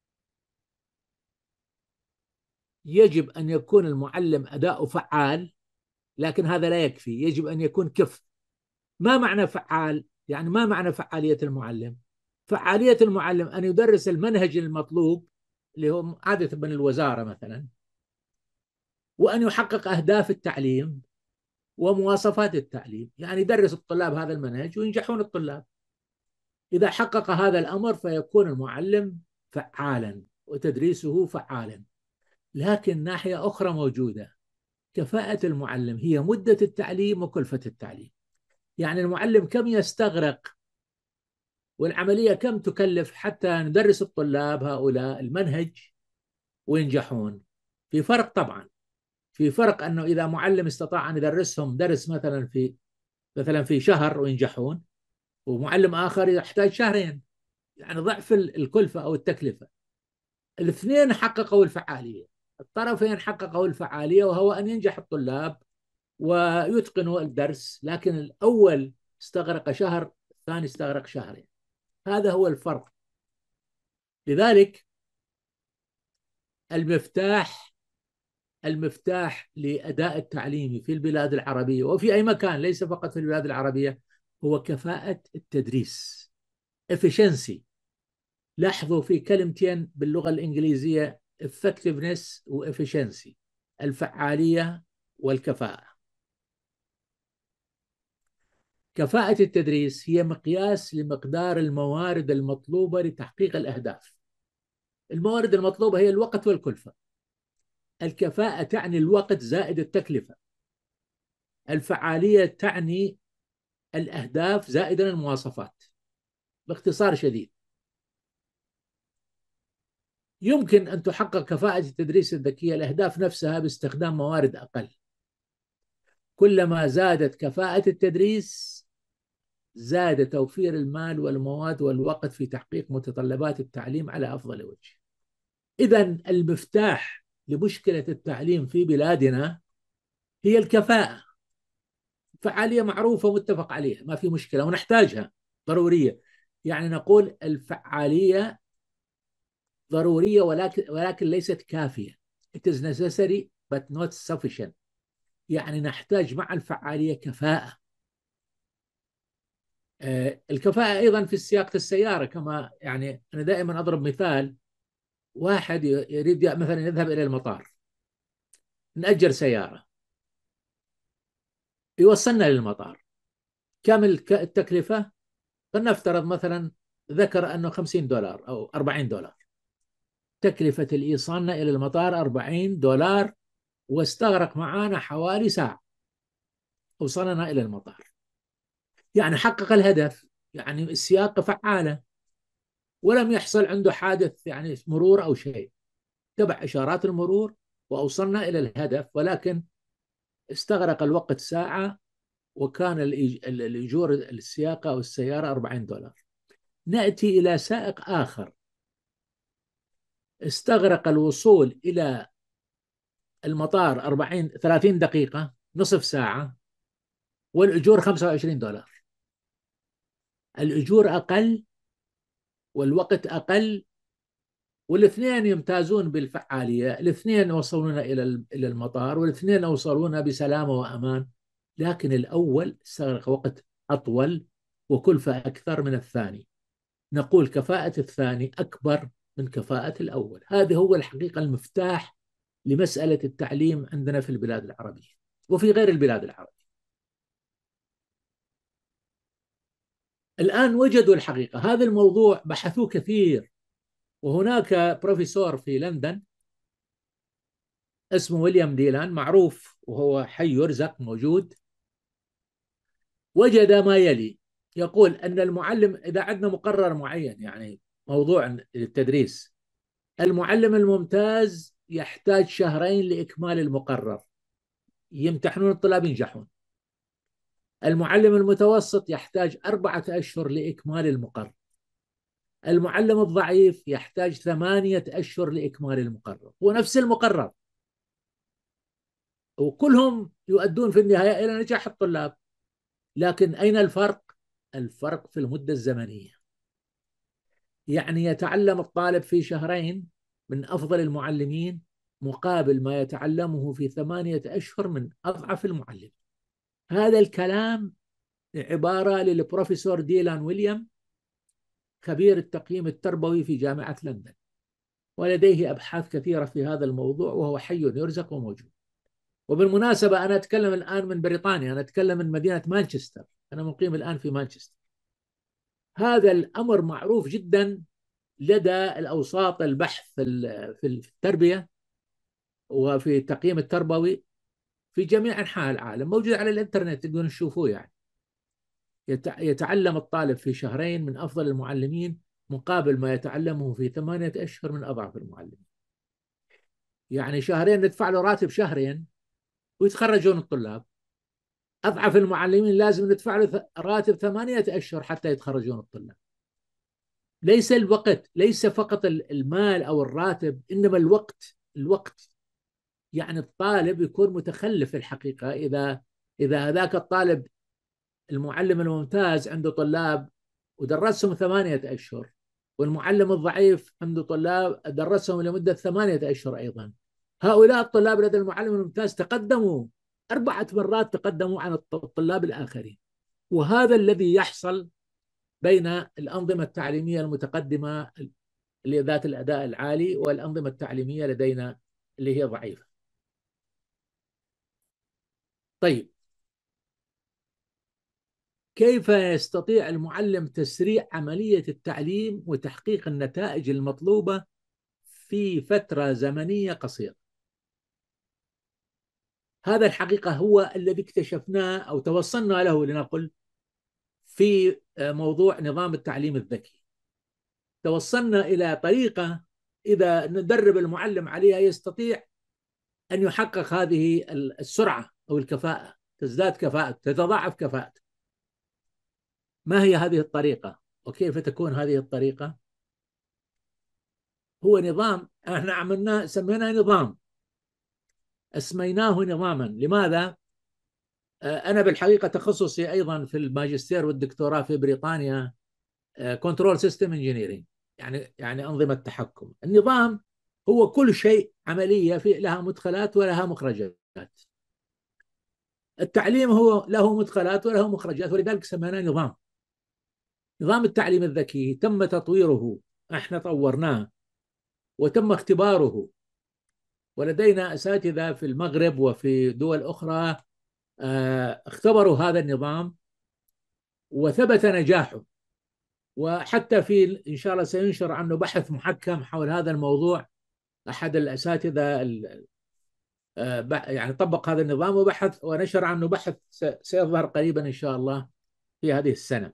يجب أن يكون المعلم أداؤه فعال، لكن هذا لا يكفي، يجب أن يكون كفء. ما معنى فعال؟ يعني ما معنى فعالية المعلم؟ فعالية المعلم أن يدرس المنهج المطلوب اللي هو عادة من الوزارة مثلا، وأن يحقق أهداف التعليم ومواصفات التعليم، يعني يدرس الطلاب هذا المنهج وينجحون الطلاب. إذا حقق هذا الأمر فيكون المعلم فعالا وتدريسه فعالا. لكن ناحية أخرى موجودة، كفاءة المعلم هي مدة التعليم وكلفة التعليم. يعني المعلم كم يستغرق والعملية كم تكلف حتى ندرس الطلاب هؤلاء المنهج وينجحون. في فرق طبعا، في فرق أنه إذا معلم استطاع أن يدرسهم درس مثلا في مثلا في شهر وينجحون، ومعلم آخر يحتاج شهرين، يعني ضعف الكلفة أو التكلفة. الاثنين حققوا الفعالية، الطرفين حققوا الفعالية، وهو أن ينجح الطلاب ويتقنوا الدرس. لكن الأول استغرق شهر، الثاني استغرق شهرين. هذا هو الفرق. لذلك المفتاح المفتاح لأداء التعليمي في البلاد العربية وفي أي مكان، ليس فقط في البلاد العربية، هو كفاءة التدريس، efficiency. لاحظوا في كلمتين باللغة الإنجليزية effectiveness و efficiency، الفعالية والكفاءة. كفاءة التدريس هي مقياس لمقدار الموارد المطلوبة لتحقيق الأهداف. الموارد المطلوبة هي الوقت والكلفة. الكفاءة تعني الوقت زائد التكلفة. الفعالية تعني الأهداف زائدا المواصفات. باختصار شديد، يمكن أن تحقق كفاءة التدريس الذكية الأهداف نفسها باستخدام موارد أقل. كلما زادت كفاءة التدريس زاد توفير المال والمواد والوقت في تحقيق متطلبات التعليم على أفضل وجه. إذن المفتاح لمشكلة التعليم في بلادنا هي الكفاءة. فعالية معروفة متفق عليها، ما في مشكلة ونحتاجها، ضرورية. يعني نقول الفعالية ضرورية ولكن ولكن ليست كافية. It is necessary but not sufficient. يعني نحتاج مع الفعالية كفاءة. آه، الكفاءة أيضا في سياقة السيارة، كما يعني أنا دائما أضرب مثال. واحد يريد مثلا يذهب إلى المطار، نأجر سيارة يوصلنا للمطار. كم التكلفة؟ فلنفترض مثلا ذكر أنه خمسين دولار أو أربعين دولار. تكلفة الإيصالنا إلى المطار أربعين دولار، واستغرق معنا حوالي ساعة وصلنا إلى المطار. يعني حقق الهدف، يعني السياقة فعالة، ولم يحصل عنده حادث يعني مرور أو شيء. تبع إشارات المرور وأوصلنا إلى الهدف، ولكن استغرق الوقت ساعة، وكان الأجور السياقة أو السيارة أربعين دولار. نأتي إلى سائق آخر استغرق الوصول إلى المطار أربعين ثلاثين دقيقة، نصف ساعة، والأجور خمسة وعشرين دولار. الأجور أقل والوقت أقل، والاثنين يمتازون بالفعالية. الاثنين يوصلون إلى إلى المطار، والاثنين يوصلون بسلامة وأمان. لكن الأول استغرق وقت أطول وكلفة أكثر من الثاني. نقول كفاءة الثاني أكبر من كفاءة الأول. هذه هو الحقيقة المفتاح لمسألة التعليم عندنا في البلاد العربية وفي غير البلاد العربية. الآن وجدوا الحقيقة، هذا الموضوع بحثوه كثير. وهناك بروفيسور في لندن اسمه ويليام ديلان، معروف وهو حي يرزق موجود، وجد ما يلي. يقول أن المعلم إذا عندنا مقرر معين، يعني موضوع التدريس، المعلم الممتاز يحتاج شهرين لإكمال المقرر، يمتحنون الطلاب ينجحون. المعلم المتوسط يحتاج أربعة أشهر لإكمال المقرر. المعلم الضعيف يحتاج ثمانية أشهر لإكمال المقرر. هو نفس المقرر، وكلهم يؤدون في النهاية إلى نجاح الطلاب. لكن أين الفرق؟ الفرق في المدة الزمنية. يعني يتعلم الطالب في شهرين من أفضل المعلمين، مقابل ما يتعلمه في ثمانية أشهر من أضعف المعلم. هذا الكلام عبارة للبروفيسور ديلان ويليام، خبير التقييم التربوي في جامعة لندن، ولديه أبحاث كثيرة في هذا الموضوع، وهو حي يرزق وموجود. وبالمناسبة أنا أتكلم الآن من بريطانيا، أنا أتكلم من مدينة مانشستر، أنا مقيم الآن في مانشستر. هذا الأمر معروف جدا لدى الأوساط البحث في التربية وفي التقييم التربوي في جميع أنحاء العالم، موجود على الإنترنت تقدرون تشوفوه. يعني يتعلم الطالب في شهرين من أفضل المعلمين مقابل ما يتعلمه في ثمانية أشهر من أضعف المعلمين. يعني شهرين ندفع له راتب شهرين ويتخرجون الطلاب، أضعف المعلمين لازم ندفع له راتب ثمانية أشهر حتى يتخرجون الطلاب. ليس الوقت، ليس فقط المال أو الراتب، إنما الوقت. الوقت يعني الطالب يكون متخلف في الحقيقة إذا إذا هذاك الطالب المعلم الممتاز عنده طلاب ودرسهم ثمانية أشهر، والمعلم الضعيف عنده طلاب درسهم لمدة ثمانية أشهر أيضا. هؤلاء الطلاب لدى المعلم الممتاز تقدموا أربعة مرات، تقدموا عن الطلاب الآخرين. وهذا الذي يحصل بين الأنظمة التعليمية المتقدمة اللي ذات الأداء العالي والأنظمة التعليمية لدينا اللي هي ضعيفة. طيب، كيف يستطيع المعلم تسريع عملية التعليم وتحقيق النتائج المطلوبة في فترة زمنية قصيرة؟ هذا الحقيقة هو الذي اكتشفناه أو توصلنا له لنقل في موضوع نظام التعليم الذكي. توصلنا إلى طريقة إذا ندرب المعلم عليها يستطيع أن يحقق هذه السرعة أو الكفاءة، تزداد كفاءة، تتضاعف كفاءة. ما هي هذه الطريقة وكيف تكون هذه الطريقة؟ هو نظام احنا عملناه، سميناه نظام، اسميناه نظاما. لماذا؟ انا بالحقيقه تخصصي ايضا في الماجستير والدكتوراه في بريطانيا كنترول سيستم انجينيرنج، يعني يعني انظمه تحكم. النظام هو كل شيء عمليه في لها مدخلات ولها مخرجات. التعليم هو له مدخلات وله مخرجات، ولذلك سميناه نظام. نظام التعليم الذكي تم تطويره، احنا طورناه وتم اختباره، ولدينا أساتذة في المغرب وفي دول أخرى اختبروا هذا النظام وثبت نجاحه. وحتى في إن شاء الله سينشر عنه بحث محكم حول هذا الموضوع. أحد الأساتذة يعني طبق هذا النظام وبحث ونشر عنه بحث سيظهر قريبا إن شاء الله في هذه السنة.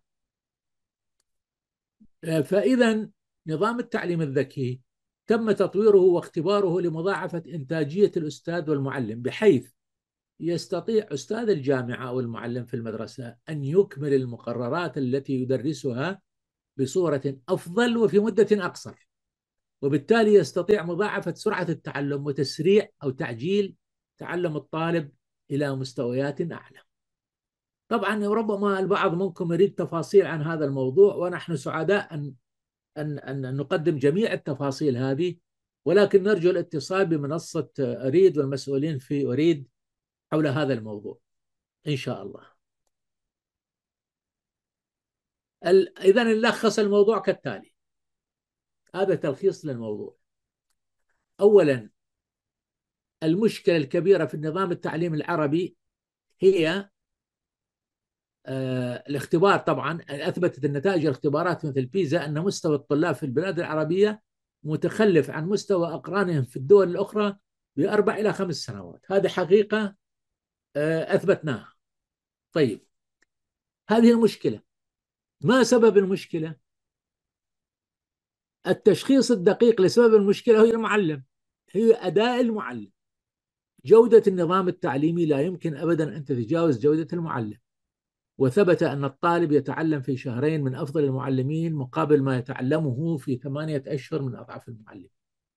فإذا نظام التعليم الذكي تم تطويره واختباره لمضاعفة إنتاجية الأستاذ والمعلم، بحيث يستطيع أستاذ الجامعة أو المعلم في المدرسة أن يكمل المقررات التي يدرسها بصورة أفضل وفي مدة أقصر، وبالتالي يستطيع مضاعفة سرعة التعلم وتسريع أو تعجيل تعلم الطالب إلى مستويات أعلى. طبعا ربما البعض منكم يريد تفاصيل عن هذا الموضوع، ونحن سعداء أن أن أن نقدم جميع التفاصيل هذه، ولكن نرجو الاتصال بمنصة أريد والمسؤولين في أريد حول هذا الموضوع إن شاء الله. إذا نلخص الموضوع كالتالي، هذا تلخيص للموضوع. أولا، المشكلة الكبيرة في النظام التعليم العربي هي آه الاختبار. طبعا أثبتت النتائج الاختبارات مثل بيزا أن مستوى الطلاب في البلاد العربية متخلف عن مستوى أقرانهم في الدول الأخرى بأربع إلى خمس سنوات. هذه حقيقة آه أثبتناها. طيب، هذه المشكلة. ما سبب المشكلة؟ التشخيص الدقيق لسبب المشكلة هو المعلم، هي أداء المعلم. جودة النظام التعليمي لا يمكن أبدا أن تتجاوز جودة المعلم، وثبت أن الطالب يتعلم في شهرين من أفضل المعلمين مقابل ما يتعلمه في ثمانية أشهر من أضعف المعلمين.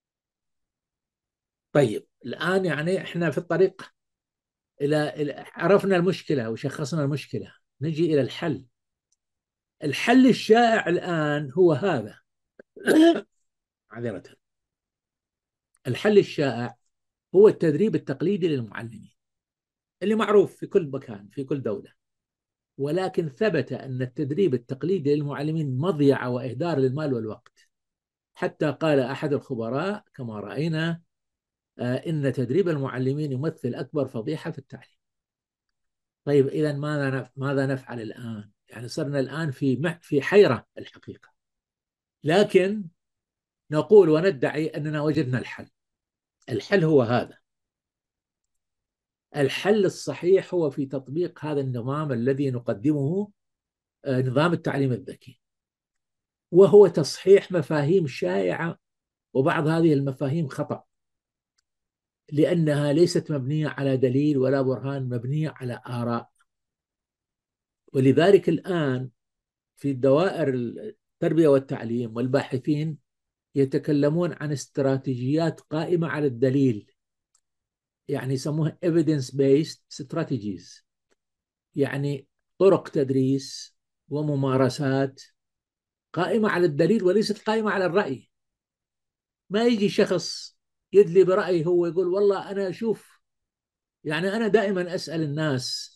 طيب، الآن يعني إحنا في الطريق إلى عرفنا المشكلة وشخصنا المشكلة، نجي إلى الحل. الحل الشائع الآن هو هذا. معذرة. الحل الشائع هو التدريب التقليدي للمعلمين اللي معروف في كل مكان في كل دولة، ولكن ثبت أن التدريب التقليدي للمعلمين مضيعة وإهدار للمال والوقت. حتى قال أحد الخبراء كما رأينا إن تدريب المعلمين يمثل أكبر فضيحة في التعليم. طيب، إذا ماذا ماذا نفعل الآن؟ يعني صرنا الآن في في حيرة الحقيقة، لكن نقول وندعي أننا وجدنا الحل. الحل هو هذا. الحل الصحيح هو في تطبيق هذا النظام الذي نقدمه، نظام التعليم الذكي، وهو تصحيح مفاهيم شائعة، وبعض هذه المفاهيم خطأ لأنها ليست مبنية على دليل ولا برهان، مبنية على آراء. ولذلك الآن في دوائر التربية والتعليم والباحثين يتكلمون عن استراتيجيات قائمة على الدليل، يعني يسموها evidence based strategies، يعني طرق تدريس وممارسات قائمة على الدليل وليست قائمة على الرأي. ما يجي شخص يدلي برأيه هو يقول والله أنا أشوف، يعني أنا دائما أسأل الناس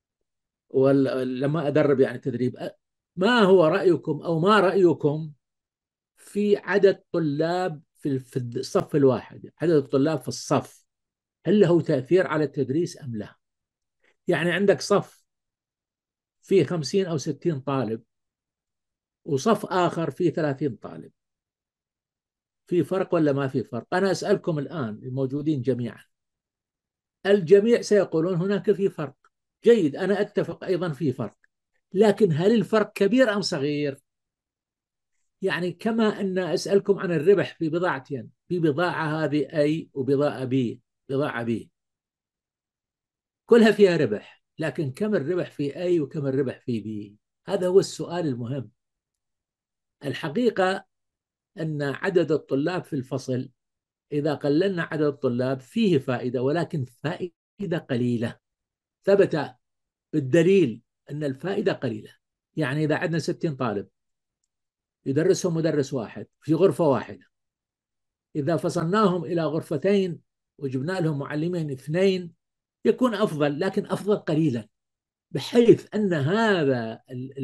ولما أدرب يعني تدريب، ما هو رأيكم أو ما رأيكم في عدد طلاب في في الصف الواحد، عدد الطلاب في الصف، هل له تأثير على التدريس أم لا؟ يعني عندك صف فيه خمسين أو ستين طالب وصف آخر فيه ثلاثين طالب، في فرق ولا ما في فرق؟ أنا أسألكم الآن الموجودين جميعا، الجميع سيقولون هناك في فرق. جيد، أنا أتفق أيضا في فرق، لكن هل الفرق كبير أم صغير؟ يعني كما أن أسألكم عن الربح في بضاعتين، في بضاعة هذه أي وبضاعة بي، بضاعة بي كلها فيها ربح، لكن كم الربح في أي وكم الربح في بي؟ هذا هو السؤال المهم. الحقيقة أن عدد الطلاب في الفصل، إذا قللنا عدد الطلاب فيه فائدة، ولكن فائدة قليلة، ثبت بالدليل أن الفائدة قليلة. يعني إذا عندنا ستين طالب يدرسهم مدرس واحد في غرفة واحدة، إذا فصلناهم إلى غرفتين وجبنا لهم معلمين اثنين يكون أفضل، لكن أفضل قليلا، بحيث أن هذا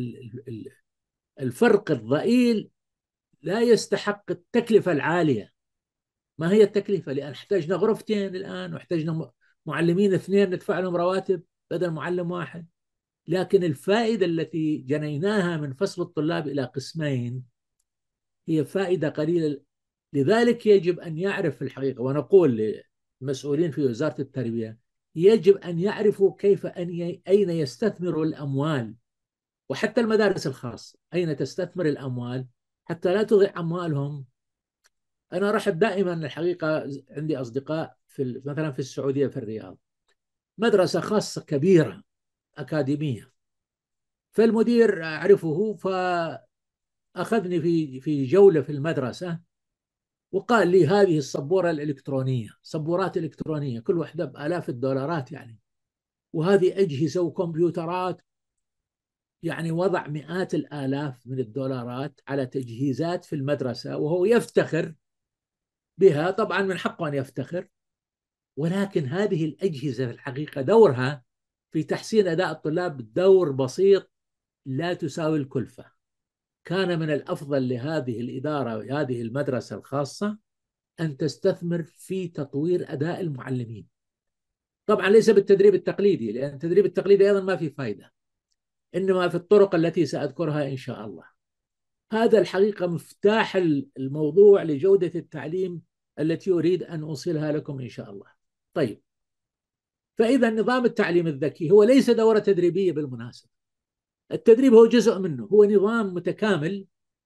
الفرق الضئيل لا يستحق التكلفة العالية. ما هي التكلفة؟ لأن احتاجنا غرفتين الآن، واحتاجنا معلمين اثنين ندفع لهم رواتب بدل معلم واحد، لكن الفائدة التي جنيناها من فصل الطلاب إلى قسمين هي فائدة قليلة. لذلك يجب أن يعرف في الحقيقة، ونقول للمسؤولين في وزارة التربية يجب أن يعرفوا كيف أن أين يستثمروا الأموال، وحتى المدارس الخاصة أين تستثمر الأموال حتى لا تضيع أموالهم. أنا رحت دائما الحقيقة، عندي أصدقاء في مثلا في السعودية في الرياض، مدرسة خاصة كبيرة أكاديمية، فالمدير أعرفه فأخذني في في جولة في المدرسة وقال لي هذه السبورة الإلكترونية، سبورات إلكترونية كل واحدة بآلاف الدولارات يعني، وهذه أجهزة وكمبيوترات، يعني وضع مئات الآلاف من الدولارات على تجهيزات في المدرسة، وهو يفتخر بها. طبعا من حقه أن يفتخر، ولكن هذه الأجهزة في الحقيقة دورها في تحسين أداء الطلاب دور بسيط، لا تساوي الكلفة. كان من الأفضل لهذه الإدارة وهذه المدرسة الخاصة أن تستثمر في تطوير أداء المعلمين، طبعا ليس بالتدريب التقليدي، لأن التدريب التقليدي أيضا ما في فائدة، إنما في الطرق التي سأذكرها إن شاء الله. هذا الحقيقة مفتاح الموضوع لجودة التعليم التي أريد أن أوصلها لكم إن شاء الله. طيب، فإذا نظام التعليم الذكي هو ليس دورة تدريبية بالمناسبة، التدريب هو جزء منه، هو نظام متكامل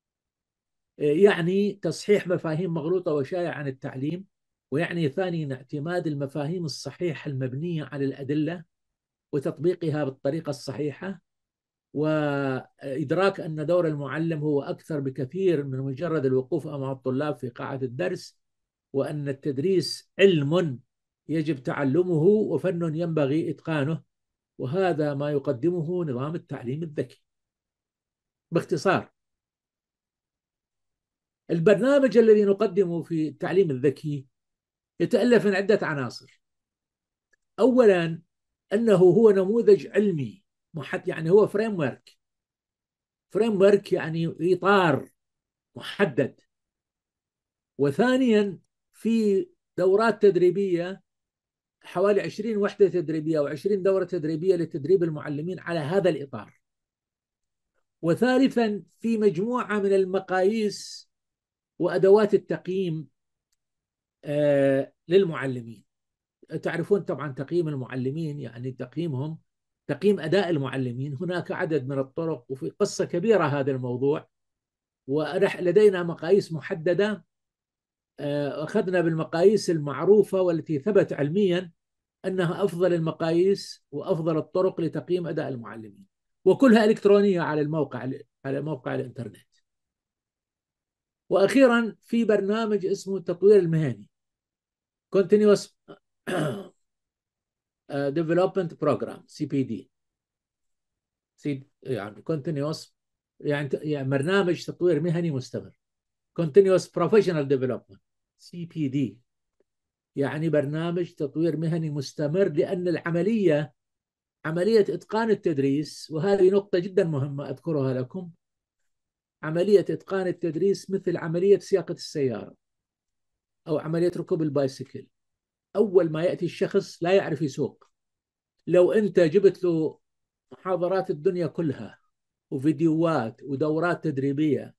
يعني تصحيح مفاهيم مغلوطة وشائعة عن التعليم، ويعني ثانيا اعتماد المفاهيم الصحيحة المبنية على الأدلة وتطبيقها بالطريقة الصحيحة، وإدراك أن دور المعلم هو أكثر بكثير من مجرد الوقوف أمام الطلاب في قاعة الدرس، وأن التدريس علم يجب تعلمه وفن ينبغي إتقانه، وهذا ما يقدمه نظام التعليم الذكي. باختصار، البرنامج الذي نقدمه في التعليم الذكي يتألف من عدة عناصر. أولا أنه هو نموذج علمي محد، يعني هو فريم ورك، فريم ورك يعني إطار محدد. وثانيا في دورات تدريبية، حوالي عشرين وحدة تدريبية أو عشرين دورة تدريبية لتدريب المعلمين على هذا الإطار. وثالثا في مجموعة من المقاييس وأدوات التقييم آه للمعلمين. تعرفون طبعا تقييم المعلمين، يعني تقييمهم تقييم أداء المعلمين. هناك عدد من الطرق، وفي قصة كبيرة هذا الموضوع، ولدينا مقاييس محددة. أخذنا بالمقاييس المعروفة والتي ثبت علميا أنها أفضل المقاييس وأفضل الطرق لتقييم أداء المعلمين، وكلها إلكترونية على الموقع على موقع الإنترنت. وأخيرا في برنامج اسمه التطوير المهني Continuous Development Program سي بي دي، يعني Continuous يعني يعني برنامج تطوير مهني مستمر. Continuous Professional Development سي بي دي يعني برنامج تطوير مهني مستمر، لأن العملية عملية إتقان التدريس، وهذه نقطة جدا مهمة أذكرها لكم. عملية إتقان التدريس مثل عملية سياقة السيارة أو عملية ركوب البايسكل. أول ما يأتي الشخص لا يعرف يسوق، لو أنت جبت له محاضرات الدنيا كلها وفيديوهات ودورات تدريبية،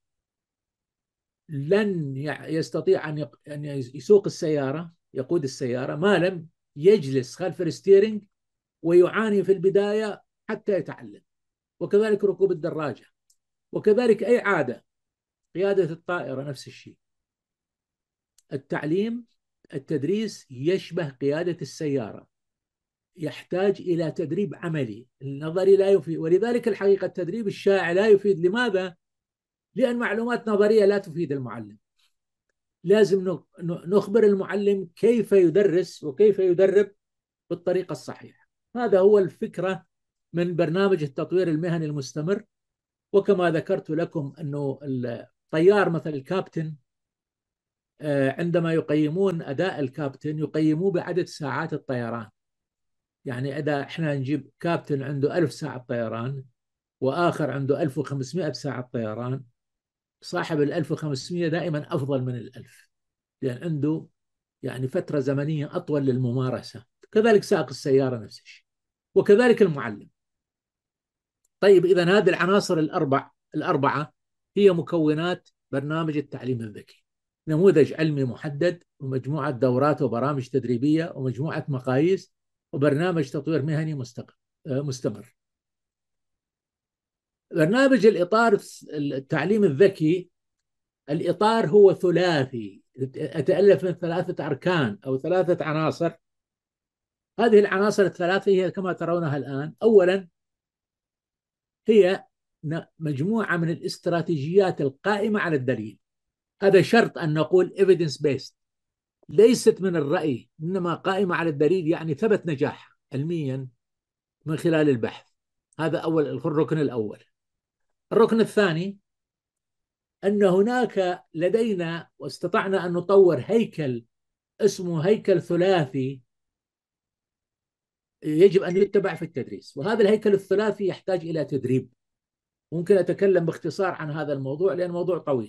لن يستطيع أن يسوق السيارة، يقود السيارة، ما لم يجلس خلف الستيرنج ويعاني في البداية حتى يتعلم. وكذلك ركوب الدراجة، وكذلك أي عادة. قيادة الطائرة نفس الشيء. التعليم التدريس يشبه قيادة السيارة، يحتاج إلى تدريب عملي. النظري لا يفيد، ولذلك الحقيقة التدريب الشائع لا يفيد. لماذا؟ لأن معلومات نظرية لا تفيد المعلم. لازم نخبر المعلم كيف يدرس وكيف يدرب بالطريقة الصحيحة. هذا هو الفكرة من برنامج التطوير المهني المستمر. وكما ذكرت لكم أنه الطيار مثل الكابتن، عندما يقيمون أداء الكابتن يقيموه بعدد ساعات الطيران. يعني إذا إحنا نجيب كابتن عنده ألف ساعة طيران وآخر عنده ألف وخمسمائة ساعة طيران، صاحب الألف وخمسمائة دائما أفضل من الألف، لأن عنده يعني فترة زمنية أطول للممارسة. كذلك سائق السيارة نفس الشيء، وكذلك المعلم. طيب إذا هذه العناصر الأربع الأربعة هي مكونات برنامج التعليم الذكي: نموذج علمي محدد، ومجموعة دورات وبرامج تدريبية، ومجموعة مقاييس، وبرنامج تطوير مهني مستمر. برنامج الإطار التعليم الذكي، الإطار هو ثلاثي يتألف من ثلاثة أركان أو ثلاثة عناصر. هذه العناصر الثلاثة هي كما ترونها الآن. أولا هي مجموعة من الاستراتيجيات القائمة على الدليل. هذا شرط أن نقول evidence based، ليست من الرأي، إنما قائمة على الدليل، يعني ثبت نجاح علميا من خلال البحث. هذا أول الركن الأول. الركن الثاني أن هناك لدينا واستطعنا أن نطور هيكل اسمه هيكل ثلاثي يجب أن يتبع في التدريس، وهذا الهيكل الثلاثي يحتاج إلى تدريب. ممكن أتكلم باختصار عن هذا الموضوع لأن الموضوع طويل.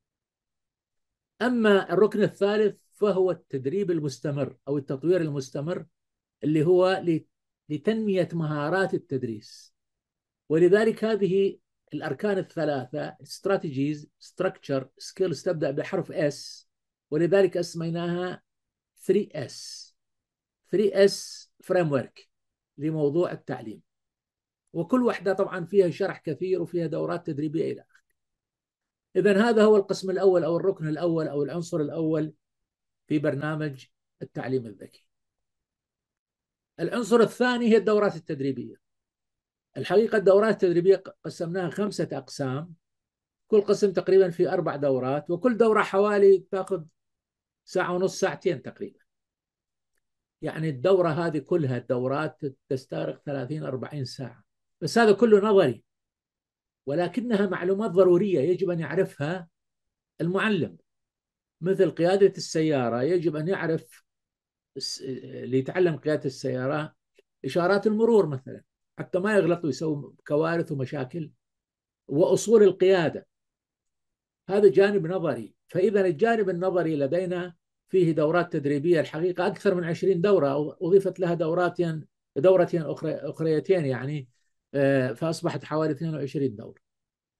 أما الركن الثالث فهو التدريب المستمر أو التطوير المستمر، اللي هو لتنمية مهارات التدريس. ولذلك هذه الأركان الثلاثة strategies structure skills تبدأ بحرف S، ولذلك أسميناها ثري إس ثري إس framework لموضوع التعليم. وكل واحدة طبعا فيها شرح كثير وفيها دورات تدريبية إلى آخره. إذن هذا هو القسم الأول أو الركن الأول أو العنصر الأول في برنامج التعليم الذكي. العنصر الثاني هي الدورات التدريبية. الحقيقة الدورات التدريبية قسمناها خمسة أقسام، كل قسم تقريبا في أربع دورات، وكل دورة حوالي تأخذ ساعة ونص ساعتين تقريبا. يعني الدورة هذه كلها الدورات تستغرق ثلاثين أربعين ساعة، بس هذا كله نظري، ولكنها معلومات ضرورية يجب أن يعرفها المعلم. مثل قيادة السيارة يجب أن يعرف اللي يتعلم قيادة السيارة إشارات المرور مثلا حتى ما يغلط ويسوي كوارث ومشاكل، وأصول القيادة. هذا جانب نظري. فإذا الجانب النظري لدينا فيه دورات تدريبية، الحقيقة أكثر من عشرين دورة، أضيفت لها دوراتين دورتين أخريتين يعني، فأصبحت حوالي اثنين وعشرين دورة.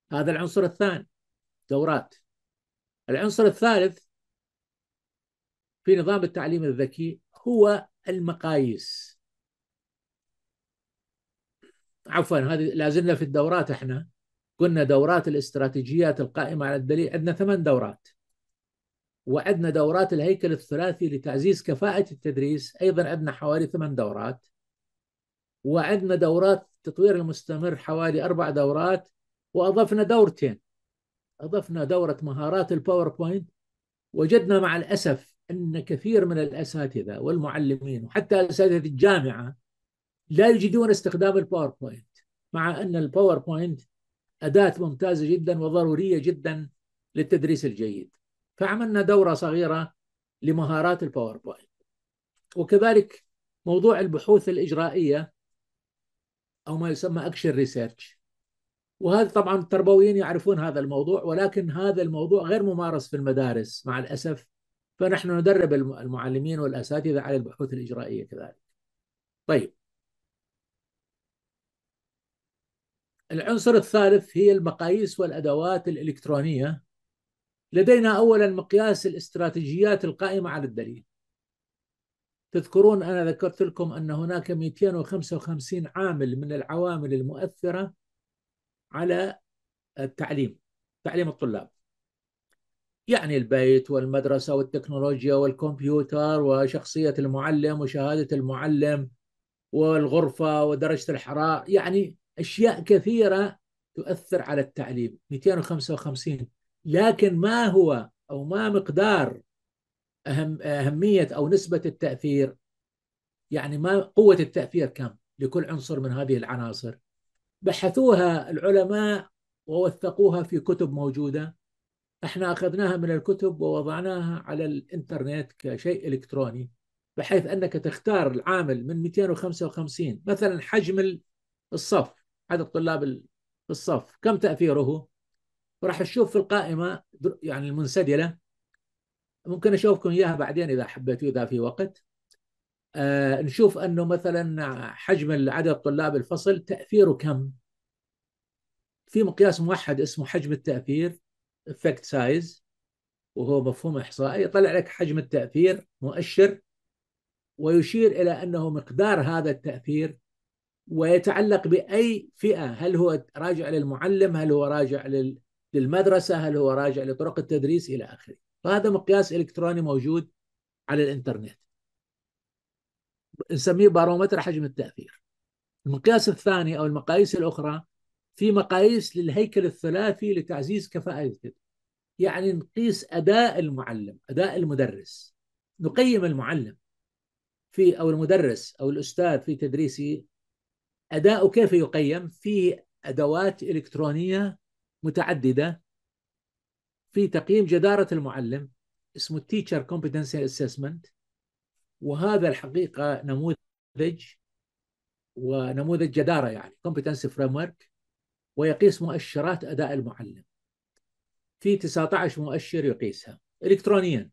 هذا العنصر الثاني، دورات. العنصر الثالث في نظام التعليم الذكي هو المقاييس. عفوا، هذه لازلنا في الدورات. احنا قلنا دورات الاستراتيجيات القائمة على الدليل، عندنا ثمان دورات، وعندنا دورات الهيكل الثلاثي لتعزيز كفاءة التدريس، أيضا عندنا حوالي ثمان دورات، وعندنا دورات التطوير المستمر حوالي أربع دورات، وأضفنا دورتين، أضفنا دورة مهارات الباوربوينت. وجدنا مع الأسف أن كثير من الأساتذة والمعلمين وحتى أساتذة الجامعة لا يجدون استخدام الباوربوينت، مع أن الباوربوينت أداة ممتازة جدا وضرورية جدا للتدريس الجيد. فعملنا دورة صغيرة لمهارات الباوربوينت. وكذلك موضوع البحوث الإجرائية أو ما يسمى أكشن ريسيرش، وهذا طبعا التربويين يعرفون هذا الموضوع، ولكن هذا الموضوع غير ممارس في المدارس مع الأسف. فنحن ندرب المعلمين والأساتذة على البحوث الإجرائية كذلك. طيب، العنصر الثالث هي المقاييس والأدوات الإلكترونية. لدينا أولا مقياس الاستراتيجيات القائمة على الدليل. تذكرون أنا ذكرت لكم أن هناك مئتين وخمسة وخمسين عامل من العوامل المؤثرة على التعليم، تعليم الطلاب، يعني البيت والمدرسة والتكنولوجيا والكمبيوتر وشخصية المعلم وشهادة المعلم والغرفة ودرجة الحرارة، يعني أشياء كثيرة تؤثر على التعليم، مئتين وخمسة وخمسين. لكن ما هو أو ما مقدار أهم أهمية أو نسبة التأثير، يعني ما قوة التأثير كم لكل عنصر من هذه العناصر؟ بحثوها العلماء ووثقوها في كتب موجودة. احنا أخذناها من الكتب ووضعناها على الإنترنت كشيء إلكتروني، بحيث أنك تختار العامل من مئتين وخمسة وخمسين. مثلا حجم الصف، عدد الطلاب في الصف كم تأثيره، وراح تشوف في القائمة يعني المنسدلة. ممكن أشوفكم إياها بعدين إذا حبيتوا، إذا في وقت. آه نشوف أنه مثلا حجم عدد طلاب الفصل تأثيره كم. في مقياس موحد اسمه حجم التأثير effect size، وهو مفهوم إحصائي يطلع لك حجم التأثير مؤشر، ويشير إلى أنه مقدار هذا التأثير ويتعلق بأي فئة، هل هو راجع للمعلم، هل هو راجع للمدرسة، هل هو راجع لطرق التدريس إلى آخره. فهذا مقياس إلكتروني موجود على الإنترنت، نسميه بارومتر حجم التأثير. المقياس الثاني أو المقاييس الأخرى، في مقاييس للهيكل الثلاثي لتعزيز كفاءة التدريس، يعني نقيس أداء المعلم، أداء المدرس، نقيم المعلم في أو المدرس أو الأستاذ في تدريسه، أداؤه كيف يقيم؟ في أدوات إلكترونية متعددة في تقييم جدارة المعلم، اسمه Teacher Competency Assessment. وهذا الحقيقة نموذج ونموذج جدارة، يعني Competency Framework، ويقيس مؤشرات أداء المعلم. في تسعة عشر مؤشر يقيسها إلكترونيا.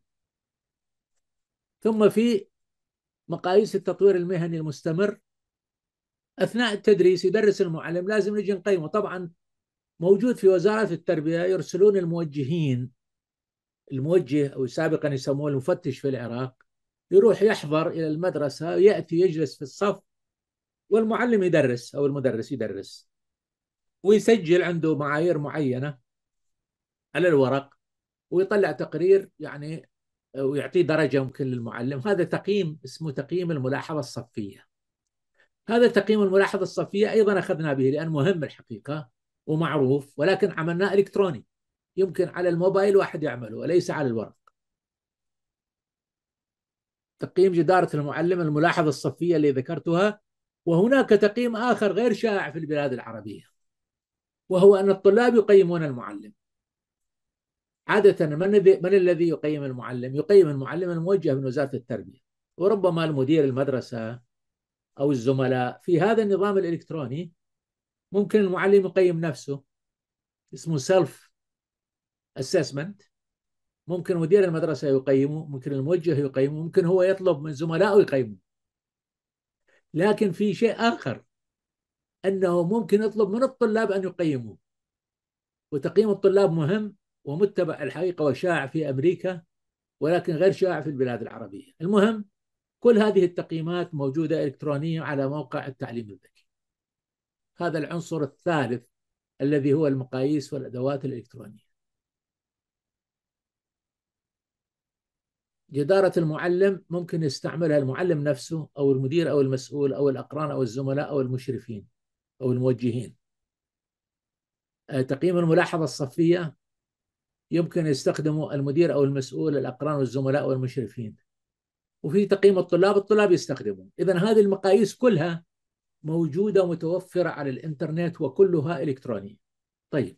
ثم في مقاييس التطوير المهني المستمر. أثناء التدريس يدرس المعلم، لازم نجي نقيمه. طبعا موجود في وزارة التربية، يرسلون الموجهين، الموجه أو سابقا يسموه المفتش في العراق، يروح يحضر إلى المدرسة، يأتي يجلس في الصف والمعلم يدرس أو المدرس يدرس، ويسجل عنده معايير معينة على الورق، ويطلع تقرير يعني ويعطيه درجة ممكن للمعلم. هذا تقييم اسمه تقييم الملاحظة الصفية. هذا تقييم الملاحظة الصفية أيضا أخذنا به لأنه مهم الحقيقة ومعروف، ولكن عملناه إلكتروني، يمكن على الموبايل واحد يعمله وليس على الورق. تقييم جدارة المعلم، الملاحظة الصفية اللي ذكرتها. وهناك تقييم آخر غير شائع في البلاد العربية، وهو أن الطلاب يقيمون المعلم. عادة من الذي من الذي يقيم المعلم؟ يقيم المعلم الموجه من وزارة التربية، وربما المدير المدرسة أو الزملاء. في هذا النظام الإلكتروني ممكن المعلم يقيم نفسه، اسمه سيلف أسسمنت. ممكن مدير المدرسة يقيمه، ممكن الموجه يقيمه، ممكن هو يطلب من زملائه يقيمه. لكن في شيء آخر، أنه ممكن يطلب من الطلاب أن يقيموا، وتقييم الطلاب مهم ومتبع الحقيقة وشائع في أمريكا، ولكن غير شائع في البلاد العربية. المهم كل هذه التقييمات موجودة إلكترونيا على موقع التعليم الذكي. هذا العنصر الثالث الذي هو المقاييس والأدوات الإلكترونية. جدارة المعلم ممكن يستعملها المعلم نفسه أو المدير أو المسؤول أو الأقران أو الزملاء أو المشرفين أو الموجهين. تقييم الملاحظة الصفية يمكن يستخدمه المدير أو المسؤول، الأقران والزملاء والمشرفين. وفي تقييم الطلاب، الطلاب يستخدمون. إذن هذه المقاييس كلها موجودة ومتوفرة على الإنترنت وكلها إلكترونية. طيب،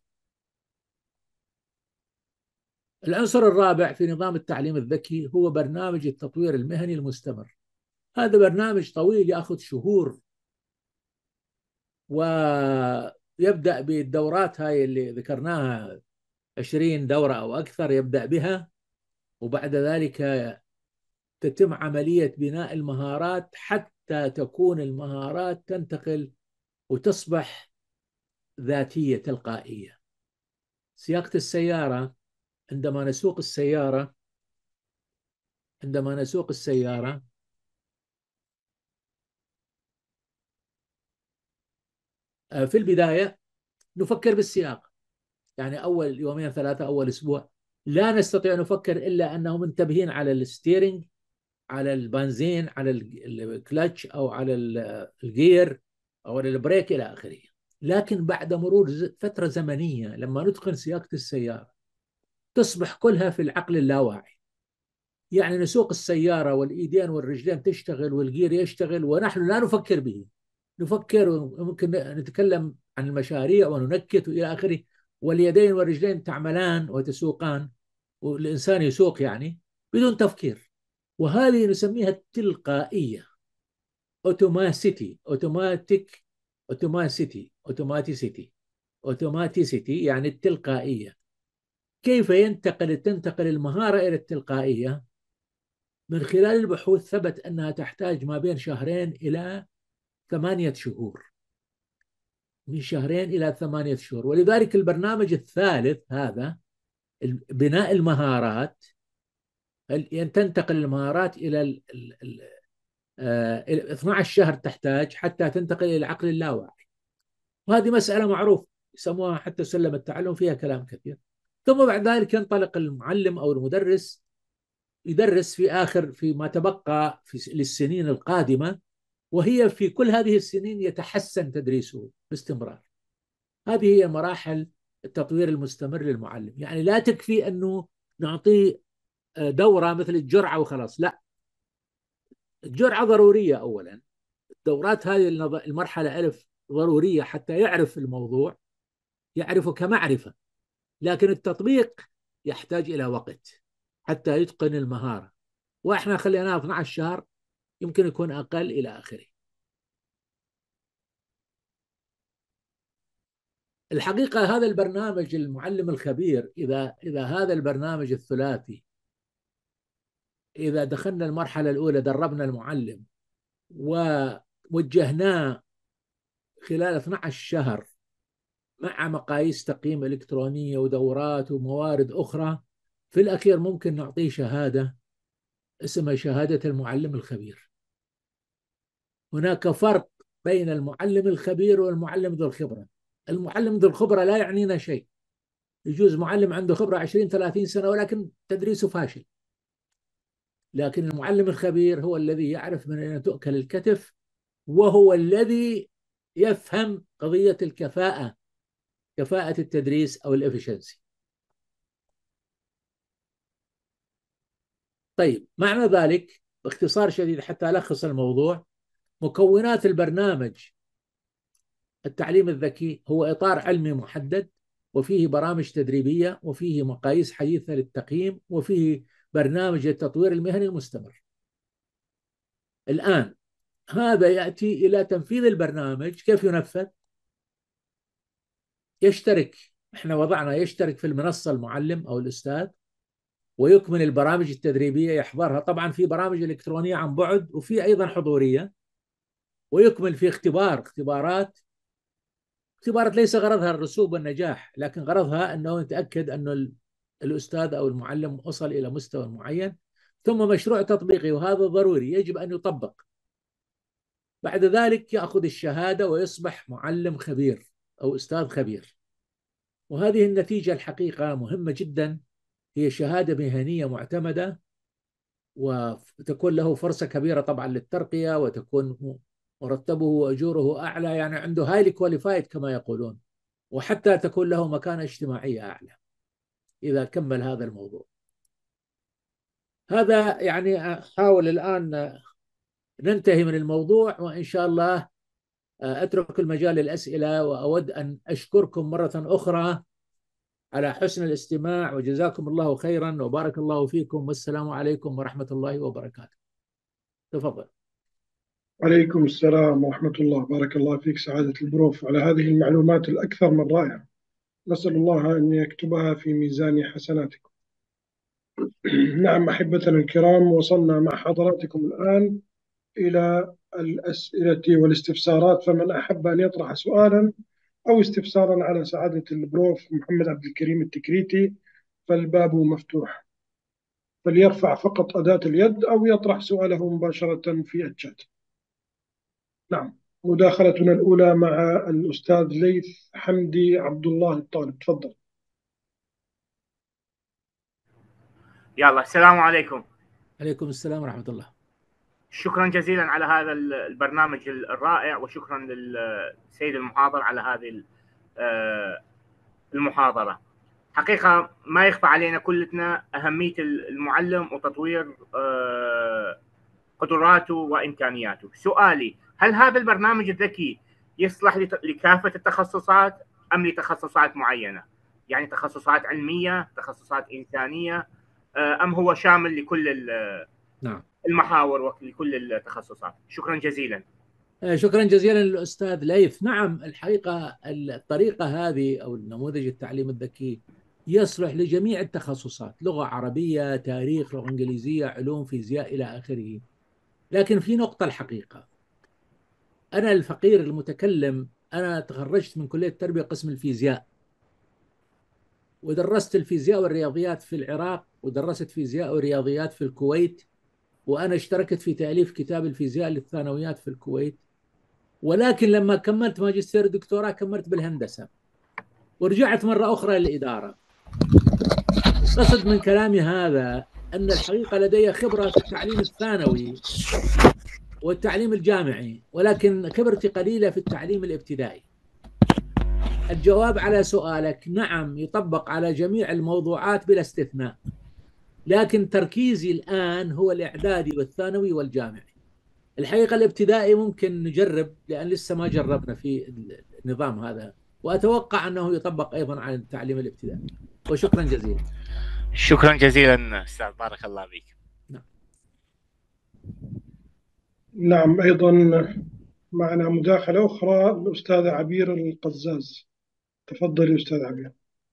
العنصر الرابع في نظام التعليم الذكي هو برنامج التطوير المهني المستمر. هذا برنامج طويل يأخذ شهور، ويبدأ بالدورات هاي اللي ذكرناها، عشرين دورة أو أكثر يبدأ بها، وبعد ذلك تتم عملية بناء المهارات حتى تكون المهارات تنتقل وتصبح ذاتية تلقائية. سياقة السيارة، عندما نسوق السيارة عندما نسوق السيارة في البداية نفكر بالسياق، يعني أول يومين ثلاثة، أول أسبوع لا نستطيع نفكر إلا أنهم منتبهين على الستيرنج، على البنزين، على الكلتش أو على الجير أو على البريك إلى آخره. لكن بعد مرور فترة زمنية لما نتقن سياقة السيارة تصبح كلها في العقل اللاواعي. يعني نسوق السيارة والإيدين والرجلين تشتغل والجير يشتغل ونحن لا نفكر به. نفكر وممكن نتكلم عن المشاريع وننكت إلى آخره، واليدين والرجلين تعملان وتسوقان، والإنسان يسوق يعني بدون تفكير. وهذه نسميها التلقائية، اوتوماسيتي، اوتوماتيك، اوتوماسيتي، اوتوماتيسيتي، اوتوماتيسيتي يعني التلقائية. كيف ينتقل تنتقل المهارة إلى التلقائية؟ من خلال البحوث ثبت أنها تحتاج ما بين شهرين إلى ثمانية شهور، من شهرين إلى ثمانية شهور. ولذلك البرنامج الثالث هذا بناء المهارات، تنتقل المهارات إلى ال ال ال آه اثني عشر شهر تحتاج حتى تنتقل إلى العقل اللاواعي. وهذه مسألة معروفة يسموها حتى سلم التعلم، فيها كلام كثير. ثم بعد ذلك ينطلق المعلم أو المدرس يدرس في آخر فيما تبقى في للسنين القادمة، وهي في كل هذه السنين يتحسن تدريسه باستمرار. هذه هي مراحل التطوير المستمر للمعلم. يعني لا تكفي أنه نعطيه دورة مثل الجرعة وخلاص، لا، الجرعة ضرورية أولا، الدورات هذه المرحلة ألف ضرورية حتى يعرف الموضوع، يعرفه كمعرفة، لكن التطبيق يحتاج إلى وقت حتى يتقن المهارة، وإحنا خليناها اثني عشر شهر، يمكن يكون أقل إلى آخره. الحقيقة هذا البرنامج المعلم الخبير، إذا إذا هذا البرنامج الثلاثي، إذا دخلنا المرحلة الأولى دربنا المعلم ووجهناه خلال اثني عشر شهر مع مقاييس تقييم إلكترونية ودورات وموارد أخرى، في الأخير ممكن نعطيه شهادة اسمها شهادة المعلم الخبير. هناك فرق بين المعلم الخبير والمعلم ذو الخبرة. المعلم ذو الخبرة لا يعنينا شيء، يجوز معلم عنده خبرة عشرين ثلاثين سنة ولكن تدريسه فاشل. لكن المعلم الخبير هو الذي يعرف من أين تؤكل الكتف، وهو الذي يفهم قضية الكفاءة، كفاءة التدريس أو الإفشنسي. طيب، معنى ذلك باختصار شديد حتى ألخص الموضوع، مكونات البرنامج التعليم الذكي هو إطار علمي محدد، وفيه برامج تدريبية، وفيه مقاييس حديثة للتقييم، وفيه برنامج التطوير المهني المستمر. الآن هذا يأتي إلى تنفيذ البرنامج. كيف ينفذ؟ يشترك، احنا وضعنا يشترك في المنصة المعلم أو الأستاذ، ويكمل البرامج التدريبية يحضرها. طبعا في برامج إلكترونية عن بعد وفي أيضا حضورية، ويكمل في اختبار اختبارات اختبارات ليس غرضها الرسوب والنجاح، لكن غرضها أنه يتأكد أنه الأستاذ أو المعلم وصل إلى مستوى معين. ثم مشروع تطبيقي، وهذا ضروري يجب أن يطبق. بعد ذلك يأخذ الشهادة ويصبح معلم خبير أو أستاذ خبير. وهذه النتيجة الحقيقة مهمة جدا، هي شهادة مهنية معتمدة، وتكون له فرصة كبيرة طبعا للترقية، وتكون مرتبه وأجوره أعلى، يعني عنده هايلي كواليفايد كما يقولون، وحتى تكون له مكانة اجتماعية أعلى إذا كمل هذا الموضوع. هذا يعني أحاول الآن ننتهي من الموضوع، وإن شاء الله أترك المجال للأسئلة. وأود أن أشكركم مرة أخرى على حسن الاستماع، وجزاكم الله خيرا وبارك الله فيكم، والسلام عليكم ورحمة الله وبركاته. تفضل. عليكم السلام ورحمة الله. بارك الله فيك سعادة البروف على هذه المعلومات الأكثر من رائعة. نسأل الله أن يكتبها في ميزان حسناتكم. نعم أحبتنا الكرام، وصلنا مع حضراتكم الآن إلى الأسئلة والاستفسارات، فمن أحب أن يطرح سؤالا أو استفسارا على سعادة البروف محمد عبد الكريم التكريتي فالباب مفتوح، فليرفع فقط أداة اليد أو يطرح سؤاله مباشرة في الشات. نعم، مداخلتنا الأولى مع الأستاذ ليث حمدي عبد الله الطالب، تفضل. يلا، السلام عليكم. عليكم السلام ورحمة الله. شكرا جزيلا على هذا البرنامج الرائع، وشكرا للسيد المحاضر على هذه المحاضرة. حقيقة ما يخفى علينا كلنا أهمية المعلم وتطوير قدراته وإمكانياته. سؤالي: هل هذا البرنامج الذكي يصلح لكافة التخصصات أم لتخصصات معينة؟ يعني تخصصات علمية، تخصصات إنسانية، أم هو شامل لكل نعم. المحاور ولكل التخصصات؟ شكرا جزيلا. شكرا جزيلا للأستاذ ليث. نعم، الحقيقة الطريقة هذه أو النموذج التعليم الذكي يصلح لجميع التخصصات، لغة عربية، تاريخ، لغة إنجليزية، علوم، فيزياء، إلى آخره. لكن في نقطة الحقيقة، أنا الفقير المتكلم، أنا تخرجت من كلية التربية قسم الفيزياء، ودرست الفيزياء والرياضيات في العراق، ودرست فيزياء ورياضيات في الكويت، وأنا اشتركت في تأليف كتاب الفيزياء للثانويات في الكويت. ولكن لما كملت ماجستير دكتوراه كملت بالهندسة، ورجعت مرة أخرى للإدارة. قصد من كلامي هذا أن الحقيقة لدي خبرة في التعليم الثانوي والتعليم الجامعي، ولكن خبرتي قليلة في التعليم الابتدائي. الجواب على سؤالك: نعم، يطبق على جميع الموضوعات بلا استثناء، لكن تركيزي الآن هو الإعدادي والثانوي والجامعي. الحقيقة الابتدائي ممكن نجرب، لأن لسه ما جربنا في النظام هذا، وأتوقع أنه يطبق أيضا على التعليم الابتدائي. وشكرا جزيلا. شكرا جزيلا أستاذ، بارك الله فيك. نعم. نعم، أيضا معنا مداخلة أخرى الأستاذ عبير القزاز، تفضل أستاذ عبير.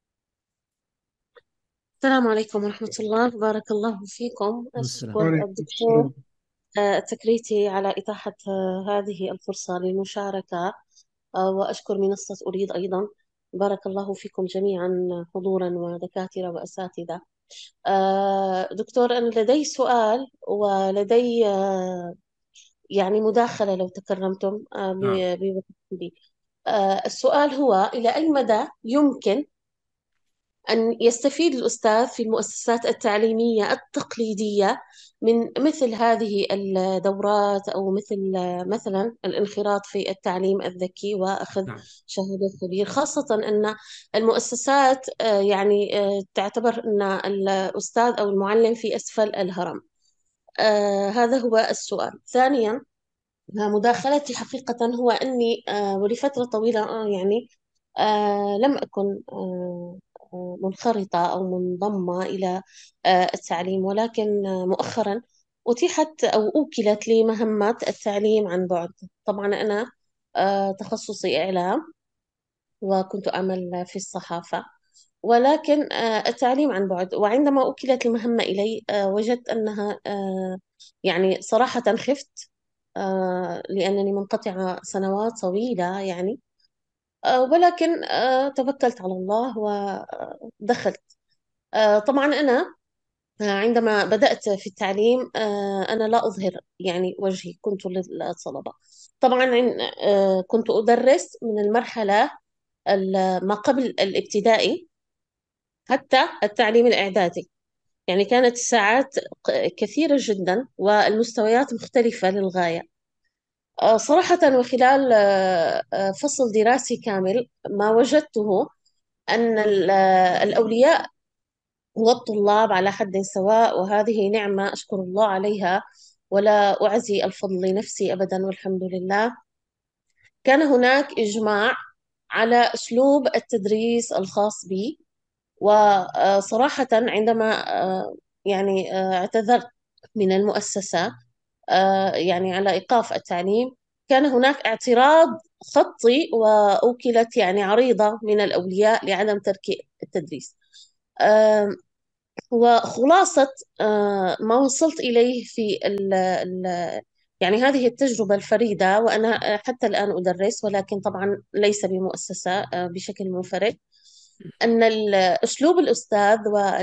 السلام عليكم ورحمة الله، بارك الله فيكم. أشكر الدكتور التكريتي على إتاحة هذه الفرصة للمشاركة، وأشكر منصة أريد أيضا. بارك الله فيكم جميعا حضورا ودكاترة وأساتذة. دكتور، أنا لدي سؤال ولدي يعني مداخلة لو تكرمتم بوقتي. السؤال هو: إلى أي مدى يمكن أن يستفيد الأستاذ في المؤسسات التعليمية التقليدية من مثل هذه الدورات، أو مثل مثلا الانخراط في التعليم الذكي وأخذ نعم. شهادة خبير، خاصة أن المؤسسات يعني تعتبر أن الأستاذ أو المعلم في أسفل الهرم؟ هذا هو السؤال. ثانيا، مداخلتي حقيقة هو أني ولفترة طويلة يعني لم أكن منخرطة أو منضمة إلى التعليم، ولكن مؤخرا أتيحت أو أوكلت لي مهمات التعليم عن بعد. طبعا أنا تخصصي إعلام، وكنت أعمل في الصحافة، ولكن التعليم عن بعد. وعندما أوكلت المهمة إلي وجدت أنها يعني صراحة خفت، لأنني منقطعة سنوات طويلة يعني، ولكن توكلت على الله ودخلت. طبعا أنا عندما بدأت في التعليم أنا لا أظهر يعني وجهي، كنت للطلبة. طبعا كنت أدرس من المرحلة ما قبل الابتدائي حتى التعليم الإعدادي، يعني كانت الساعات كثيرة جدا والمستويات مختلفة للغاية. صراحة وخلال فصل دراسي كامل ما وجدته أن الأولياء والطلاب على حد سواء، وهذه نعمة أشكر الله عليها ولا أعزي الفضل لنفسي أبدا والحمد لله. كان هناك إجماع على أسلوب التدريس الخاص بي. وصراحة عندما يعني اعتذرت من المؤسسة يعني على إيقاف التعليم، كان هناك اعتراض خطي وأوكلت يعني عريضة من الأولياء لعدم ترك التدريس. وخلاصة ما وصلت إليه في ال ال يعني هذه التجربة الفريدة، وأنا حتى الآن أدرس ولكن طبعا ليس بمؤسسة بشكل منفرد، أن أسلوب الأستاذ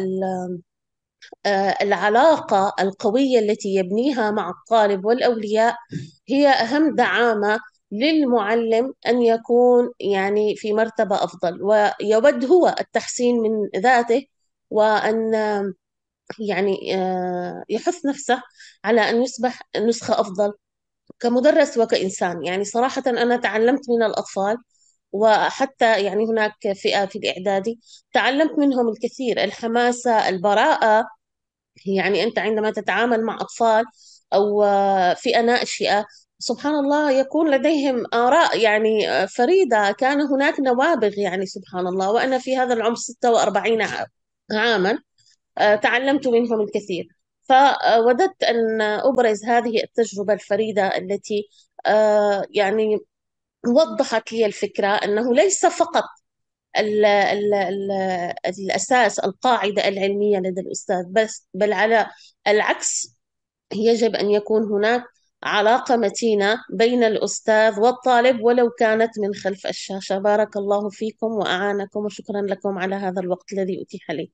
والعلاقة القوية التي يبنيها مع الطالب والأولياء هي أهم دعامة للمعلم أن يكون يعني في مرتبة أفضل، ويود هو التحسين من ذاته، وأن يعني يحث نفسه على أن يصبح نسخة أفضل كمدرس وكإنسان. يعني صراحة أنا تعلمت من الأطفال، وحتى يعني هناك فئة في الإعدادي تعلمت منهم الكثير، الحماسة، البراءة. يعني أنت عندما تتعامل مع أطفال أو فئة ناشئة سبحان الله يكون لديهم آراء يعني فريدة. كان هناك نوابغ يعني سبحان الله، وأنا في هذا العمر ستة وأربعين عاما تعلمت منهم الكثير. فوددت أن أبرز هذه التجربة الفريدة التي يعني وضحت لي الفكرة أنه ليس فقط ال ال ال الأساس القاعدة العلمية لدى الأستاذ بس، بل على العكس يجب أن يكون هناك علاقة متينة بين الأستاذ والطالب ولو كانت من خلف الشاشة. بارك الله فيكم وأعانكم، وشكرا لكم على هذا الوقت الذي أتيح لي.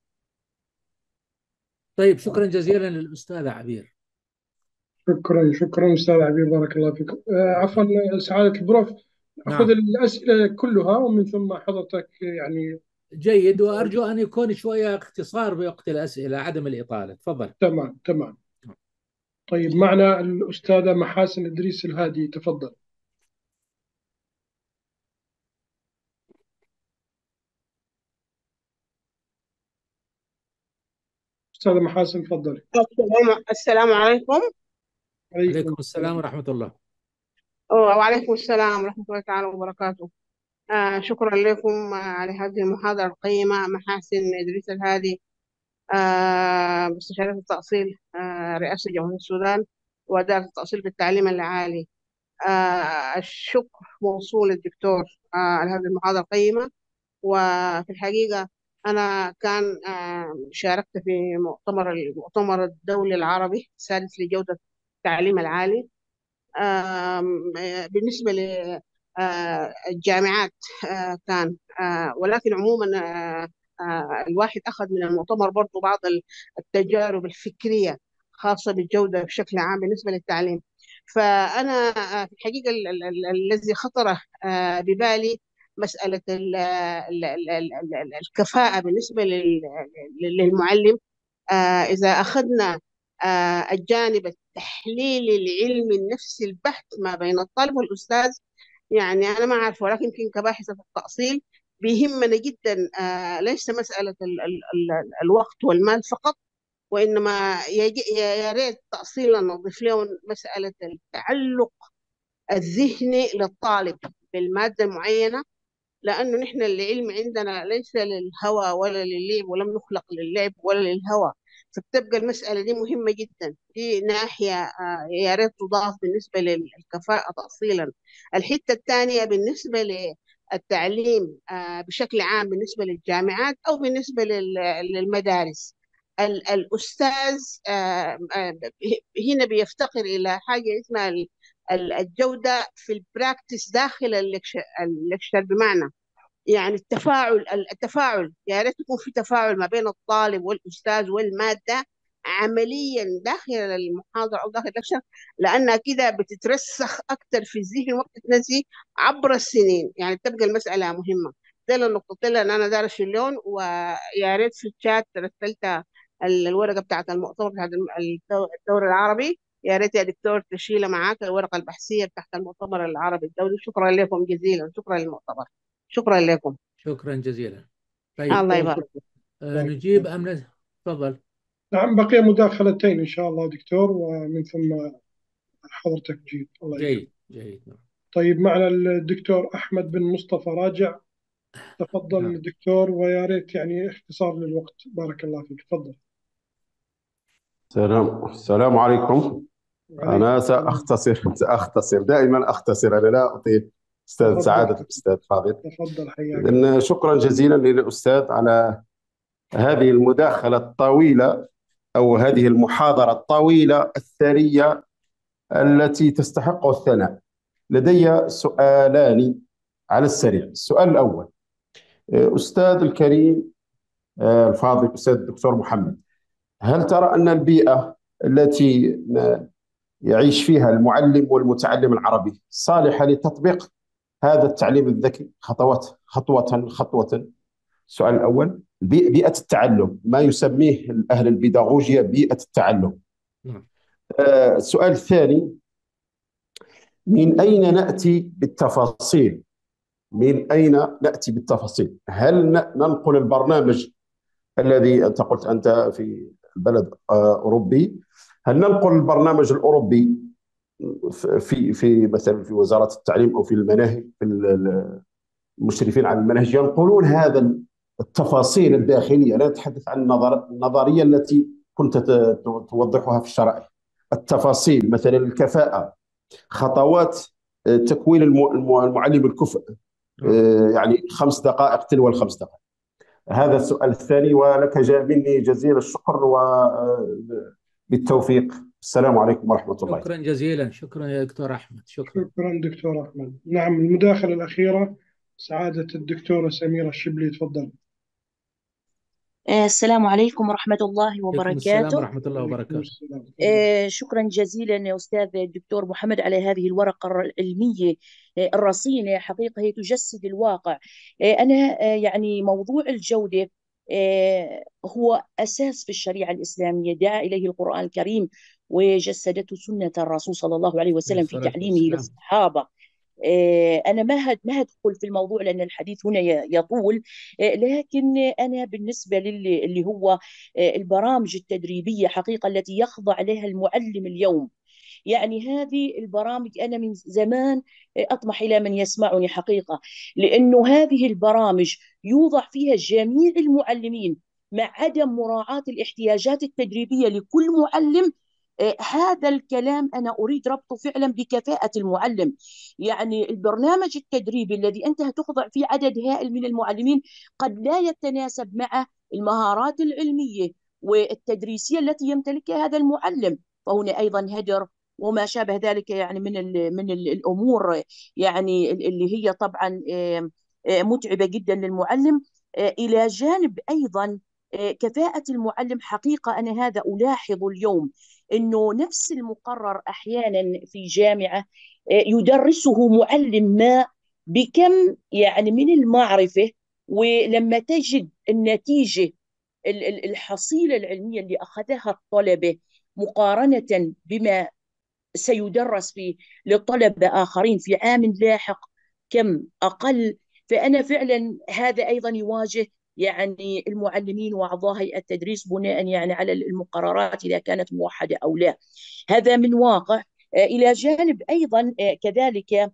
طيب شكرا جزيلا للأستاذة عبير. شكرا شكرا أستاذ عبير، بارك الله فيكم. عفوا سعادة البروف، أخذ نعم. الأسئلة كلها ومن ثم حضرتك يعني. جيد، وأرجو أن يكون شوية اختصار بوقت الأسئلة، عدم الإطالة. تفضل. تمام تمام. طيب معنا الأستاذة محاسن إدريس الهادي، تفضل. أستاذة محاسن تفضلي. السلام السلام عليكم. عليكم السلام ورحمة الله. وعليكم السلام ورحمة الله تعالى وبركاته. آه شكرا لكم آه على هذه المحاضرة القيمة. محاسن إدريس الهادي، آه مستشارة التأصيل، آه رئاسة جمهورية السودان وإدارة التأصيل بالتعليم العالي. آه الشكر موصول للدكتور آه على هذه المحاضرة القيمة. وفي الحقيقة أنا كان آه شاركت في مؤتمر المؤتمر الدولي العربي السادس لجودة التعليم العالي. بالنسبة للجامعات كان، ولكن عموما الواحد أخذ من المؤتمر برضو بعض التجارب الفكرية خاصة بالجودة بشكل عام بالنسبة للتعليم. فأنا في الحقيقة الذي خطر ببالي مسألة الكفاءة بالنسبة للمعلم. إذا أخذنا الجانب التحليلي العلمي النفسي البحت ما بين الطالب والأستاذ، يعني أنا ما أعرف، ولكن يمكن كباحثة في التأصيل بيهمنا جدا ليس مسألة ال ال ال الوقت والمال فقط، وإنما يا ريت تأصيلا نضيف لهم مسألة التعلق الذهني للطالب بالمادة المعينة، لأنه نحن العلم عندنا ليس للهوى ولا للعب، ولم نخلق للعب ولا للهوى. فبتبقى المسألة دي مهمة جدا. دي ناحية يا ريت تضاف بالنسبة للكفاءة تأصيلا. الحتة الثانية بالنسبة للتعليم بشكل عام بالنسبة للجامعات أو بالنسبة للمدارس، الأستاذ هنا بيفتقر إلى حاجة اسمها الجودة في البراكتس داخل الليكشر، بمعنى يعني التفاعل التفاعل يا ريت يكون في تفاعل ما بين الطالب والأستاذ والمادة عمليا داخل المحاضرة أو داخل الليكشر، لأنها كده بتترسخ أكثر في الذهن وقت عبر السنين. يعني بتبقى المسألة مهمة. ده النقطتين اللي أنا دارس اللون، ويا ريت في الشات رسلت الورقة بتاعت المؤتمر بتاعت الدوري العربي، يا ريت يا دكتور تشيل معاك الورقة البحثية بتاعت المؤتمر العربي الدولي. شكرا لكم جزيلا، شكرا للمؤتمر، شكرا لكم. شكرا جزيلا. طيب الله يبارك. آه نجيب أم تفضل. نعم، بقي مداخلتين إن شاء الله دكتور، ومن ثم حضرتك جيد. الله جيد جيد. طيب معنا الدكتور أحمد بن مصطفى راجع، تفضل نعم. الدكتور، ويا ريت يعني اختصار للوقت. بارك الله فيك، تفضل. السلام السلام عليكم. أنا سأختصر سأختصر دائما أختصر، أنا لا أطيل. أستاذ سعادة الأستاذ فاضل، تفضل حياك. إذن شكرا جزيلا للأستاذ على هذه المداخلة الطويلة أو هذه المحاضرة الطويلة الثرية التي تستحق الثناء. لدي سؤالان على السريع. السؤال الأول، أستاذ الكريم الفاضل أستاذ الدكتور محمد، هل ترى أن البيئة التي يعيش فيها المعلم والمتعلم العربي صالحة لتطبيق هذا التعليم الذكي خطوات خطوة خطوة؟ السؤال الأول، بيئة التعلم، ما يسميه أهل البيداغوجيا بيئة التعلم. آه السؤال الثاني، من أين نأتي بالتفاصيل؟ من أين نأتي بالتفاصيل؟ هل ننقل البرنامج الذي أنت قلت أنت في البلد آه أوروبي، هل ننقل البرنامج الأوروبي في في مثلا في وزارة التعليم أو في المناهج، في المشرفين على المناهج ينقلون هذا التفاصيل الداخلية؟ لا نتحدث عن النظر النظرية التي كنت توضحها في الشرائح. التفاصيل مثلا الكفاءة، خطوات تكوين المعلم الكفء، يعني خمس دقائق تلو الخمس دقائق. هذا السؤال الثاني، ولك مني جزيل الشكر وبالتوفيق. السلام عليكم ورحمة الله. شكرا جزيلا. شكرا يا دكتور أحمد. شكرا. شكرا دكتور أحمد. نعم، المداخلة الأخيرة سعادة الدكتورة سميرة الشبلي، تفضل. السلام عليكم ورحمة الله وبركاته. السلام ورحمة الله وبركاته. آه شكرا جزيلا يا أستاذ الدكتور محمد على هذه الورقة العلمية آه الرصينة. حقيقة هي تجسد الواقع. آه أنا آه يعني موضوع الجودة آه هو أساس في الشريعة الإسلامية، دعا إليه القرآن الكريم وجسدته سنة الرسول صلى الله عليه وسلم في تعليمه للصحابة. أنا ما ما هدخل في الموضوع لأن الحديث هنا يطول، لكن أنا بالنسبة للي اللي هو البرامج التدريبية حقيقة التي يخضع لها المعلم اليوم، يعني هذه البرامج أنا من زمان أطمح إلى من يسمعني حقيقة، لأنه هذه البرامج يوضع فيها جميع المعلمين مع عدم مراعاة الاحتياجات التدريبية لكل معلم. هذا الكلام أنا أريد ربطه فعلا بكفاءة المعلم. يعني البرنامج التدريبي الذي أنت هتخضع فيه عدد هائل من المعلمين قد لا يتناسب مع المهارات العلمية والتدريسية التي يمتلكها هذا المعلم، فهنا أيضا هدر وما شابه ذلك يعني من ال من ال الأمور يعني اللي هي طبعا متعبة جدا للمعلم. إلى جانب أيضا كفاءة المعلم، حقيقة أنا هذا ألاحظ اليوم أنه نفس المقرر أحيانا في جامعة يدرسه معلم ما بكم يعني من المعرفة، ولما تجد النتيجة الحصيلة العلمية اللي أخذها الطلبة مقارنة بما سيدرس فيه للطلبة آخرين في عام لاحق كم أقل، فأنا فعلا هذا أيضا يواجه يعني المعلمين وأعضاء هيئة التدريس بناء يعني على المقررات إذا كانت موحدة أو لا. هذا من واقع. إلى جانب أيضا كذلك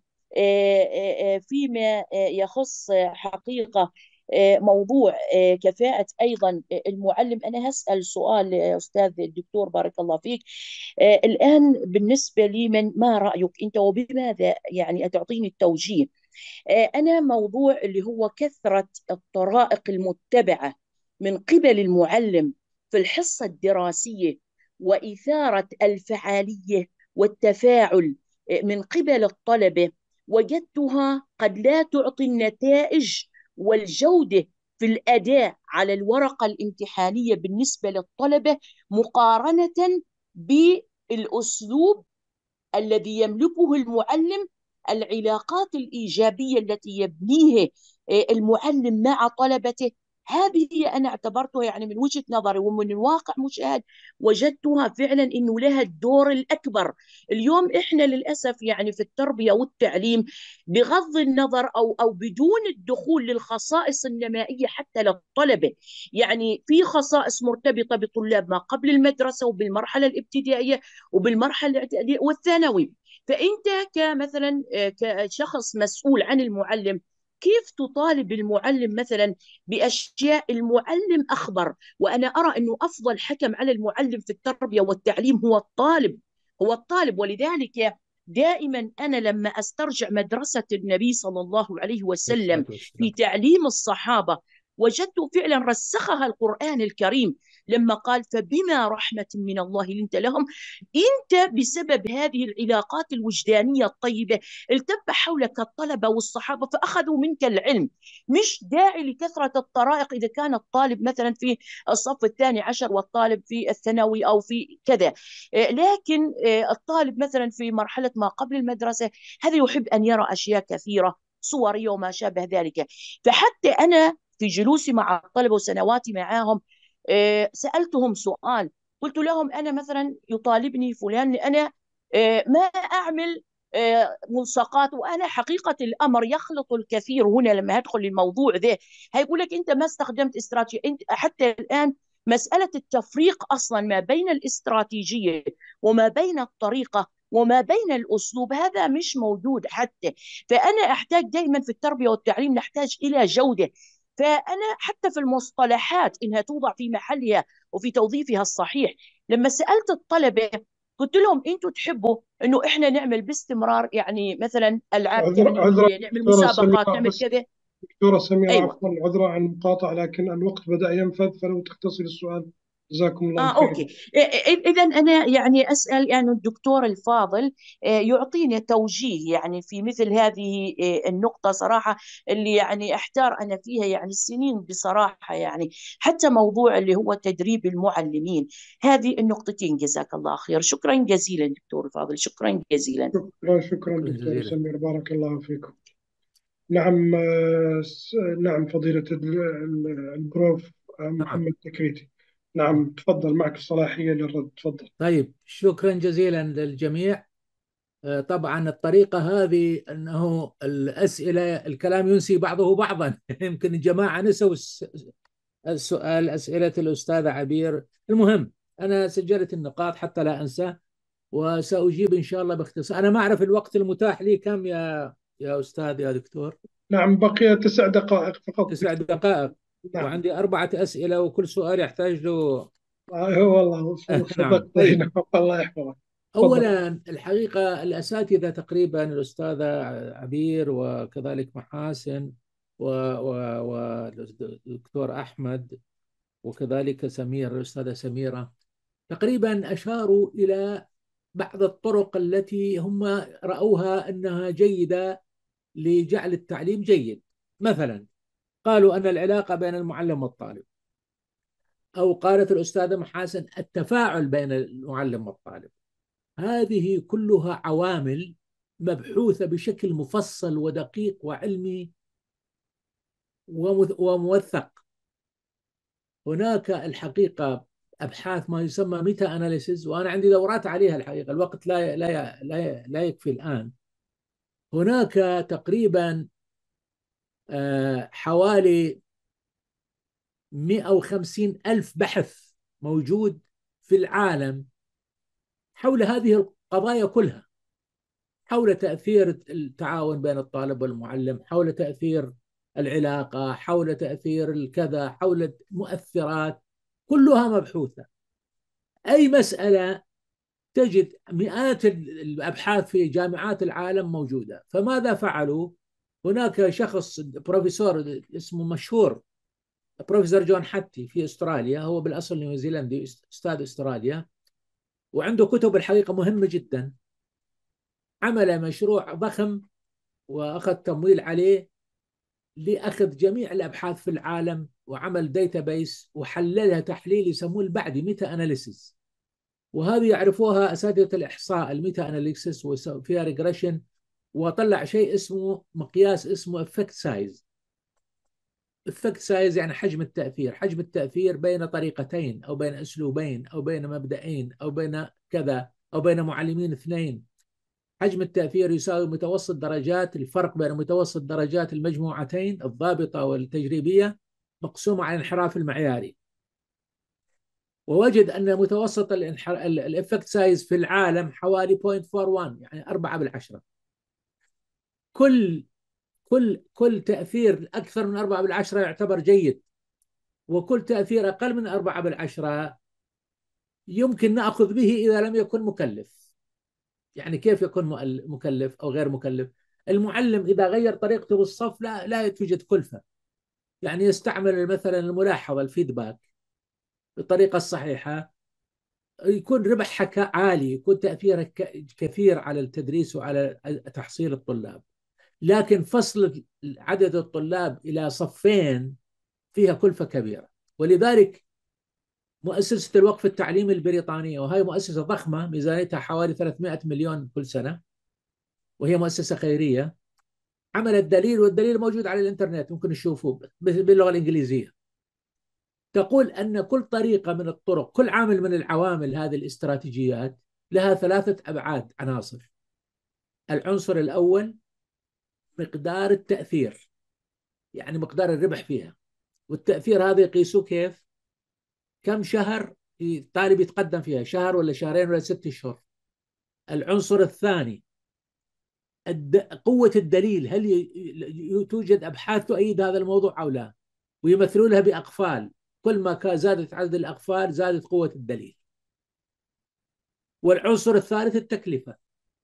فيما يخص حقيقة موضوع كفاءة أيضا المعلم، أنا هسأل سؤال أستاذ الدكتور بارك الله فيك. الآن بالنسبة لي من ما رأيك أنت وبماذا يعني أتعطيني التوجيه؟ أنا موضوع اللي هو كثرة الطرائق المتبعة من قبل المعلم في الحصة الدراسية وإثارة الفعالية والتفاعل من قبل الطلبة وجدتها قد لا تعطي النتائج والجودة في الأداء على الورقة الامتحانية بالنسبة للطلبة مقارنة بالأسلوب الذي يملكه المعلم، العلاقات الإيجابية التي يبنيها المعلم مع طلبته. هذه أنا اعتبرتها يعني من وجهة نظري ومن الواقع مشاهد وجدتها فعلا إنه لها الدور الأكبر. اليوم إحنا للأسف يعني في التربية والتعليم بغض النظر أو أو بدون الدخول للخصائص النمائية حتى للطلبة، يعني في خصائص مرتبطة بطلاب ما قبل المدرسة وبالمرحلة الابتدائية وبالمرحلة الاعدادية والثانوي. فأنت كمثلا كشخص مسؤول عن المعلم كيف تطالب المعلم مثلا بأشياء المعلم أخبر؟ وأنا أرى أنه أفضل حكم على المعلم في التربية والتعليم هو الطالب، هو الطالب. ولذلك دائما أنا لما أسترجع مدرسة النبي صلى الله عليه وسلم في تعليم الصحابة وجدت فعلا رسخها القرآن الكريم لما قال فبما رحمة من الله لنت لهم. أنت بسبب هذه العلاقات الوجدانية الطيبة التف حولك الطلبة والصحابة فأخذوا منك العلم. مش داعي لكثرة الطرائق إذا كان الطالب مثلا في الصف الثاني عشر والطالب في الثانوي أو في كذا، لكن الطالب مثلا في مرحلة ما قبل المدرسة هذا يحب أن يرى أشياء كثيرة صورية وما شابه ذلك. فحتى أنا في جلوسي مع الطلبة وسنواتي معهم سألتهم سؤال، قلت لهم أنا مثلا يطالبني فلان أنا ما أعمل ملصقات، وأنا حقيقة الأمر يخلط الكثير هنا لما هدخل للموضوع ذا هيقول لك أنت ما استخدمت استراتيجية. أنت حتى الآن مسألة التفريق أصلا ما بين الاستراتيجية وما بين الطريقة وما بين الأسلوب هذا مش موجود حتى. فأنا أحتاج دائما في التربية والتعليم نحتاج إلى جودة. فأنا حتى في المصطلحات إنها توضع في محلها وفي توظيفها الصحيح. لما سألت الطلبة قلت لهم أنتوا تحبوا إنه إحنا نعمل باستمرار يعني مثلا ألعاب تعليمية، نعمل مسابقات، نعمل كذا؟ دكتورة سميرة أيوة. عفوا عذرا عن المقاطعة لكن الوقت بدأ ينفذ فلو تختصر السؤال جزاكم الله آه خير. أوكي. إذا أنا يعني أسأل يعني الدكتور الفاضل يعطيني توجيه يعني في مثل هذه النقطة صراحة اللي يعني أحتار أنا فيها يعني السنين بصراحة، يعني حتى موضوع اللي هو تدريب المعلمين. هذه النقطتين جزاك الله خير. شكرا جزيلا دكتور الفاضل، شكرا جزيلا. شكرا شكرا دكتور سمير بارك الله فيكم. نعم نعم فضيلة البروف محمد تكريتي. نعم تفضل معك الصلاحية للرد تفضل. طيب شكرا جزيلا للجميع. طبعا الطريقة هذه أنه الأسئلة الكلام ينسي بعضه بعضا يمكن الجماعة نسوا السؤال أسئلة الأستاذة عبير. المهم أنا سجلت النقاط حتى لا أنسى وسأجيب إن شاء الله باختصار. أنا ما أعرف الوقت المتاح لي كم يا يا أستاذ يا دكتور. نعم بقي تسع دقائق فقط. تسع دقائق. نعم. وعندي أربعة أسئلة وكل سؤال يحتاج له آه والله نعم. طيب. الله يحفظك. أولا الحقيقة الأساتذة تقريبا الأستاذة عبير وكذلك محاسن والدكتور أحمد وكذلك سمير الأستاذة سميرة تقريبا أشاروا إلى بعض الطرق التي هم رأوها أنها جيدة لجعل التعليم جيد. مثلا قالوا أن العلاقة بين المعلم والطالب، أو قالت الأستاذة محاسن التفاعل بين المعلم والطالب. هذه كلها عوامل مبحوثة بشكل مفصل ودقيق وعلمي وموثق. هناك الحقيقة أبحاث ما يسمى ميتا أناليسيز وأنا عندي دورات عليها الحقيقة، الوقت لا لا لا لا يكفي الآن. هناك تقريبا حوالي مئة وخمسين ألف بحث موجود في العالم حول هذه القضايا كلها، حول تأثير التعاون بين الطالب والمعلم، حول تأثير العلاقة، حول تأثير الكذا، حول مؤثرات، كلها مبحوثة. أي مسألة تجد مئات الأبحاث في جامعات العالم موجودة. فماذا فعلوا؟ هناك شخص بروفيسور اسمه مشهور بروفيسور جون حتي في أستراليا، هو بالأصل نيوزيلندي أستاذ أستراليا وعنده كتب الحقيقة مهمة جدا. عمل مشروع ضخم وأخذ تمويل عليه لأخذ جميع الأبحاث في العالم، وعمل ديتابيس وحللها تحليل يسموه البعدي، ميتا أناليسيس. وهذه يعرفوها أساتذة الإحصاء، الميتا أناليسيس، وفيها ريجريشن، وطلع شيء اسمه مقياس اسمه افكت سايز. افكت سايز يعني حجم التأثير، حجم التأثير بين طريقتين أو بين أسلوبين أو بين مبدئين أو بين كذا أو بين معلمين اثنين. حجم التأثير يساوي متوسط درجات الفرق بين متوسط درجات المجموعتين الضابطة والتجريبية مقسومة على الانحراف المعياري. ووجد أن متوسط الافكت سايز في العالم حوالي صفر فاصلة أربعة وأربعين، يعني أربعة بالعشرة. كل كل كل تأثير أكثر من أربعة بالعشرة يعتبر جيد، وكل تأثير أقل من أربعة بالعشرة يمكن نأخذ به إذا لم يكن مكلف. يعني كيف يكون مكلف أو غير مكلف؟ المعلم إذا غير طريقته بالصف لا لا توجد كلفة، يعني يستعمل مثلا الملاحظة الفيدباك بالطريقة الصحيحة، يكون ربحها عالي، يكون تأثيره كثير على التدريس وعلى تحصيل الطلاب. لكن فصل عدد الطلاب إلى صفين فيها كلفة كبيرة. ولذلك مؤسسة الوقف التعليمي البريطانية، وهي مؤسسة ضخمة ميزانيتها حوالي ثلاثمائة مليون كل سنة، وهي مؤسسة خيرية، عملت دليل، والدليل موجود على الإنترنت ممكن تشوفوه باللغة الإنجليزية. تقول أن كل طريقة من الطرق، كل عامل من العوامل هذه الاستراتيجيات لها ثلاثة أبعاد عناصر. العنصر الأول مقدار التأثير، يعني مقدار الربح فيها، والتأثير هذا يقيسوه كيف؟ كم شهر الطالب يتقدم فيها، شهر ولا شهرين ولا ست شهور. العنصر الثاني الد... قوة الدليل، هل ي... توجد أبحاث تؤيد هذا الموضوع أو لا، ويمثلوا لها بأقفال، كل ما زادت عدد الأقفال زادت قوة الدليل. والعنصر الثالث التكلفة،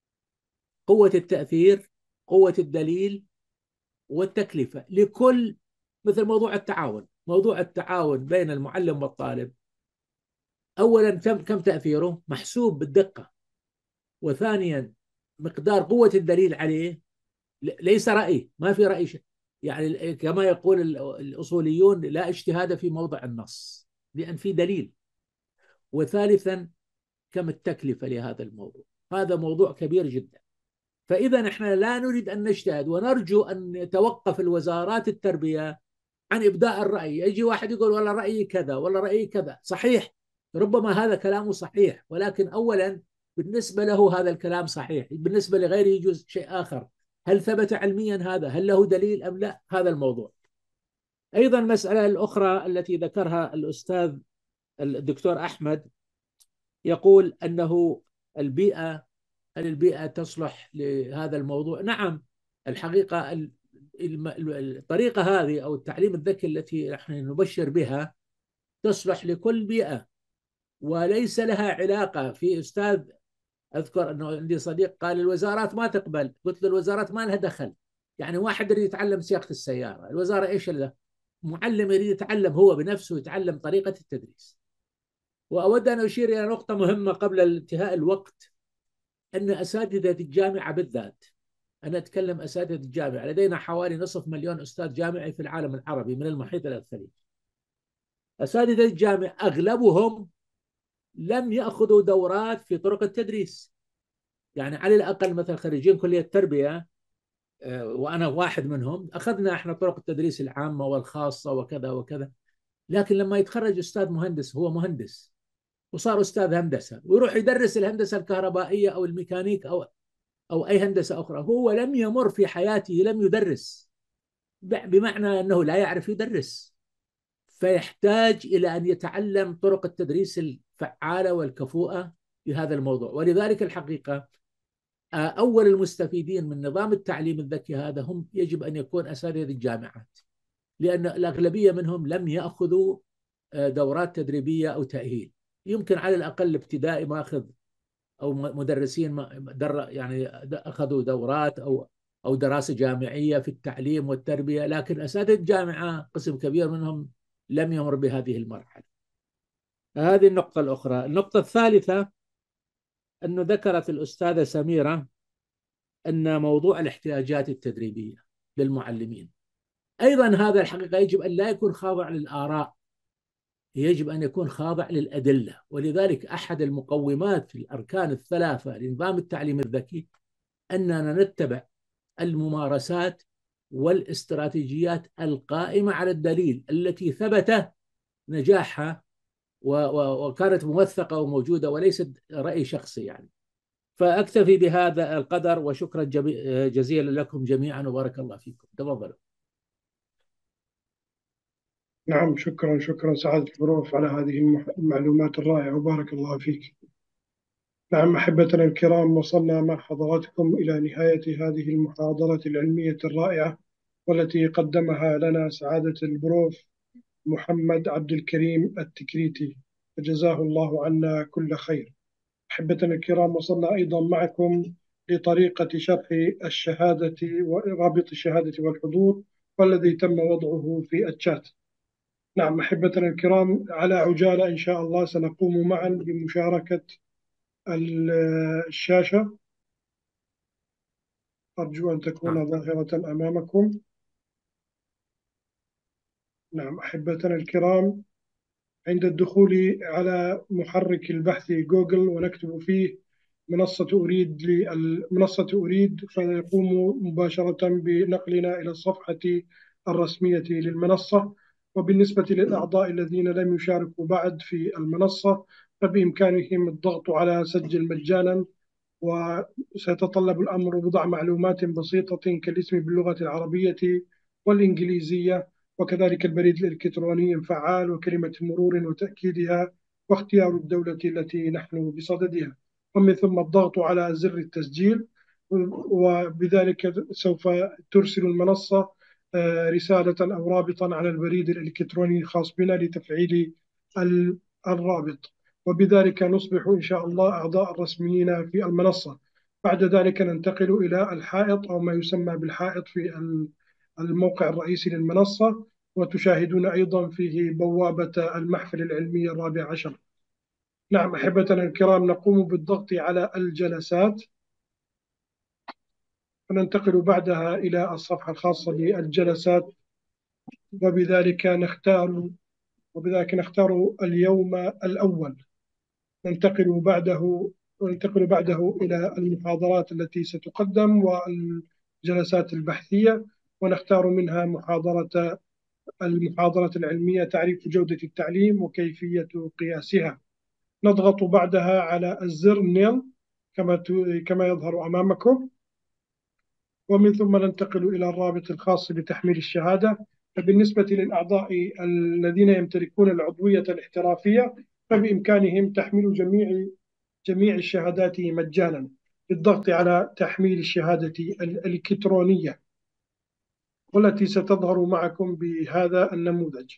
قوة التأثير، قوة الدليل، والتكلفة لكل، مثل موضوع التعاون. موضوع التعاون بين المعلم والطالب، أولا كم كم تأثيره محسوب بالدقة، وثانيا مقدار قوة الدليل عليه، ليس رأي، ما في رأي، يعني كما يقول الأصوليون لا اجتهاد في موضع النص لأن في دليل. وثالثا كم التكلفة لهذا الموضوع، هذا موضوع كبير جدا. فإذا نحن لا نريد أن نجتهد، ونرجو أن يتوقف الوزارات التربية عن إبداء الرأي. يجي واحد يقول والله رأيي كذا والله رأيي كذا، صحيح، ربما هذا كلامه صحيح، ولكن أولا بالنسبة له هذا الكلام صحيح، بالنسبة لغيره يجوز شيء آخر. هل ثبت علميا هذا؟ هل له دليل أم لا؟ هذا الموضوع. أيضا المسألة الأخرى التي ذكرها الأستاذ الدكتور أحمد، يقول أنه البيئة، هل البيئة تصلح لهذا الموضوع؟ نعم، الحقيقة الطريقة هذه أو التعليم الذكي التي نحن نبشر بها تصلح لكل بيئة، وليس لها علاقة. في أستاذ أذكر أنه عندي صديق قال الوزارات ما تقبل، قلت له الوزارات ما لها دخل. يعني واحد يريد يتعلم سياقة السيارة، الوزارة إيش له؟ معلم يريد يتعلم هو بنفسه، يتعلم طريقة التدريس. وأود أن أشير إلى نقطة مهمة قبل انتهاء الوقت، أن أساتذة الجامعة بالذات، أنا أتكلم أساتذة الجامعة، لدينا حوالي نصف مليون أستاذ جامعي في العالم العربي من المحيط إلى الخليج. أساتذة الجامعة أغلبهم لم يأخذوا دورات في طرق التدريس، يعني على الأقل مثلا خريجين كلية التربية وأنا واحد منهم، أخذنا إحنا طرق التدريس العامة والخاصة وكذا وكذا. لكن لما يتخرج أستاذ مهندس، هو مهندس وصار أستاذ هندسة ويروح يدرس الهندسة الكهربائية أو الميكانيك أو أو أي هندسة أخرى، هو لم يمر في حياته، لم يدرس، بمعنى أنه لا يعرف يدرس، فيحتاج إلى أن يتعلم طرق التدريس الفعالة والكفؤة في هذا الموضوع. ولذلك الحقيقة أول المستفيدين من نظام التعليم الذكي هذا هم يجب أن يكون أساتذة الجامعات، لأن الأغلبية منهم لم يأخذوا دورات تدريبية أو تأهيل. يمكن على الأقل ابتدائي ما أخذ، أو مدرسين ما در يعني أخذوا دورات أو أو دراسة جامعية في التعليم والتربية، لكن أساتذة الجامعة قسم كبير منهم لم يمر بهذه المرحلة. هذه النقطة الأخرى. النقطة الثالثة أنه ذكرت الأستاذة سميرة أن موضوع الاحتياجات التدريبية للمعلمين أيضا هذا الحقيقة يجب أن لا يكون خاضع للآراء، يجب أن يكون خاضع للأدلة. ولذلك أحد المقومات في الأركان الثلاثة لنظام التعليم الذكي أننا نتبع الممارسات والاستراتيجيات القائمة على الدليل التي ثبت نجاحها وكانت موثقة وموجودة وليست رأي شخصي يعني. فأكتفي بهذا القدر، وشكرا جزيلا لكم جميعا وبارك الله فيكم. تفضلوا. نعم، شكرا شكرا سعادة البروف على هذه المعلومات الرائعة وبارك الله فيك. نعم أحبتنا الكرام، وصلنا مع حضراتكم إلى نهاية هذه المحاضرة العلمية الرائعة والتي قدمها لنا سعادة البروف محمد عبد الكريم التكريتي، فجزاه الله عنا كل خير. أحبتنا الكرام، وصلنا أيضا معكم لطريقة شرح الشهادة ورابط الشهادة والحضور والذي تم وضعه في الشات. نعم أحبتنا الكرام، على عجالة إن شاء الله سنقوم معا بمشاركة الشاشة. أرجو أن تكون ظاهرة أمامكم. نعم أحبتنا الكرام، عند الدخول على محرك البحث جوجل ونكتب فيه منصة أريد منصة أريد فيقوم مباشرة بنقلنا إلى الصفحة الرسمية للمنصة. وبالنسبة للأعضاء الذين لم يشاركوا بعد في المنصة فبإمكانهم الضغط على سجل مجانا، وسيتطلب الأمر وضع معلومات بسيطة كالاسم باللغة العربية والإنجليزية، وكذلك البريد الإلكتروني الفعال وكلمة مرور وتأكيدها واختيار الدولة التي نحن بصددها، ومن ثم الضغط على زر التسجيل. وبذلك سوف ترسل المنصة رسالة أو رابطا على البريد الإلكتروني الخاص بنا لتفعيل الرابط، وبذلك نصبح إن شاء الله أعضاء رسميين في المنصة. بعد ذلك ننتقل إلى الحائط أو ما يسمى بالحائط في الموقع الرئيسي للمنصة، وتشاهدون أيضا فيه بوابة المحفل العلمي الرابع عشر. نعم أحبتنا الكرام، نقوم بالضغط على الجلسات وننتقل بعدها إلى الصفحة الخاصة بالجلسات، وبذلك نختار وبذلك نختار اليوم الأول. ننتقل بعده وننتقل بعده إلى المحاضرات التي ستقدم والجلسات البحثية، ونختار منها محاضرة المحاضرة العلمية تعريف جودة التعليم وكيفية قياسها. نضغط بعدها على الزر نيل كما كما يظهر أمامكم، ومن ثم ننتقل إلى الرابط الخاص بتحميل الشهادة. فبالنسبة للأعضاء الذين يمتلكون العضوية الاحترافية فبإمكانهم تحميل جميع جميع الشهادات مجانا بالضغط على تحميل الشهادة الإلكترونية والتي ستظهر معكم بهذا النموذج.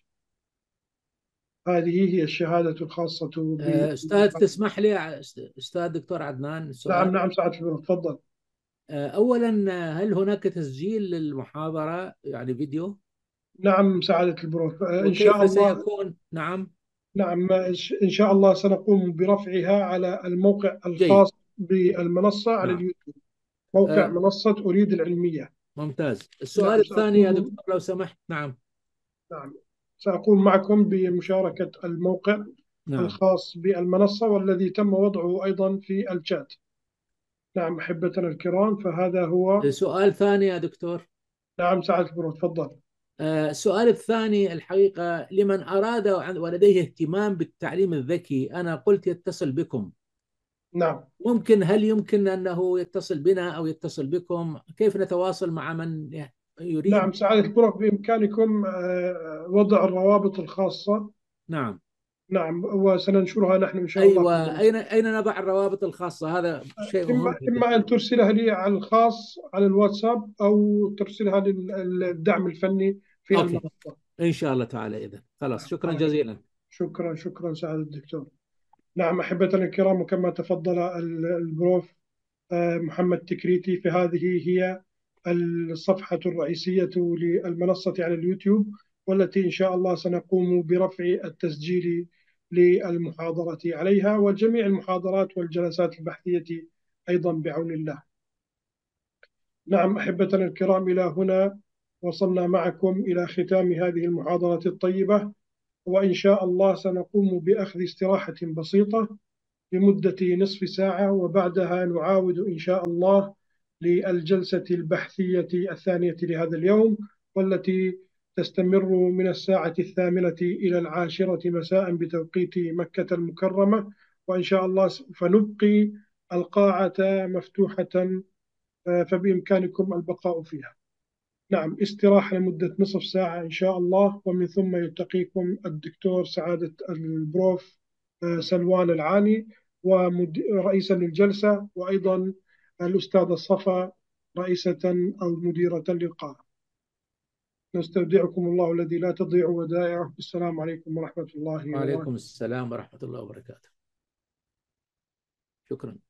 هذه هي الشهادة الخاصة ب... أستاذ تسمح لي أستاذ دكتور عدنان سؤال؟ نعم نعم سعادة البروف تفضل. أولا، هل هناك تسجيل للمحاضرة يعني فيديو؟ نعم سعادة البروف إن شاء الله. سيكون نعم نعم إن شاء الله سنقوم برفعها على الموقع الخاص جي. بالمنصة على نعم. اليوتيوب، موقع أه منصة أريد العلمية. ممتاز. السؤال نعم الثاني يا دكتور لو سمحت. نعم نعم سأقوم معكم بمشاركة الموقع نعم. الخاص بالمنصة والذي تم وضعه أيضا في الشات. نعم أحبتنا الكرام، فهذا هو سؤال ثاني يا دكتور. نعم سعادة البروف تفضل. السؤال الثاني الحقيقة لمن أراد ولديه اهتمام بالتعليم الذكي، أنا قلت يتصل بكم. نعم ممكن هل يمكن أنه يتصل بنا أو يتصل بكم؟ كيف نتواصل مع من يريد؟ نعم سعادة البروف، بإمكانكم وضع الروابط الخاصة. نعم نعم وسننشرها نحن إن شاء الله. أيوة، أين أين نضع الروابط الخاصة؟ هذا شيء إما, إما أن ترسلها لي على الخاص على الواتساب أو ترسلها للدعم الفني في أوكي. المنصة إن شاء الله تعالى. إذا خلاص شكرا جزيلا. شكرا شكرا سعادة الدكتور. نعم أحبتنا الكرام، وكما تفضل البروف محمد تكريتي، فهذه هي الصفحة الرئيسية للمنصة على اليوتيوب، والتي إن شاء الله سنقوم برفع التسجيل للمحاضرة عليها، وجميع المحاضرات والجلسات البحثية أيضا بعون الله. نعم أحبتنا الكرام، إلى هنا وصلنا معكم إلى ختام هذه المحاضرة الطيبة، وإن شاء الله سنقوم بأخذ استراحة بسيطة لمدة نصف ساعة، وبعدها نعاود إن شاء الله للجلسة البحثية الثانية لهذا اليوم، والتي تستمر من الساعة الثامنة إلى العاشرة مساء بتوقيت مكة المكرمة، وإن شاء الله فنبقي القاعة مفتوحة، فبإمكانكم البقاء فيها. نعم، استراحة لمدة نصف ساعة إن شاء الله، ومن ثم يلتقيكم الدكتور سعادة البروف سلوان العاني ورئيسا للجلسة، وأيضا الأستاذة صفا رئيسة أو مديرة للقاعة. نستودعكم الله الذي لا تضيع ودائعه. السلام عليكم ورحمة الله وبركاته. وعليكم السلام ورحمة الله وبركاته. شكرا.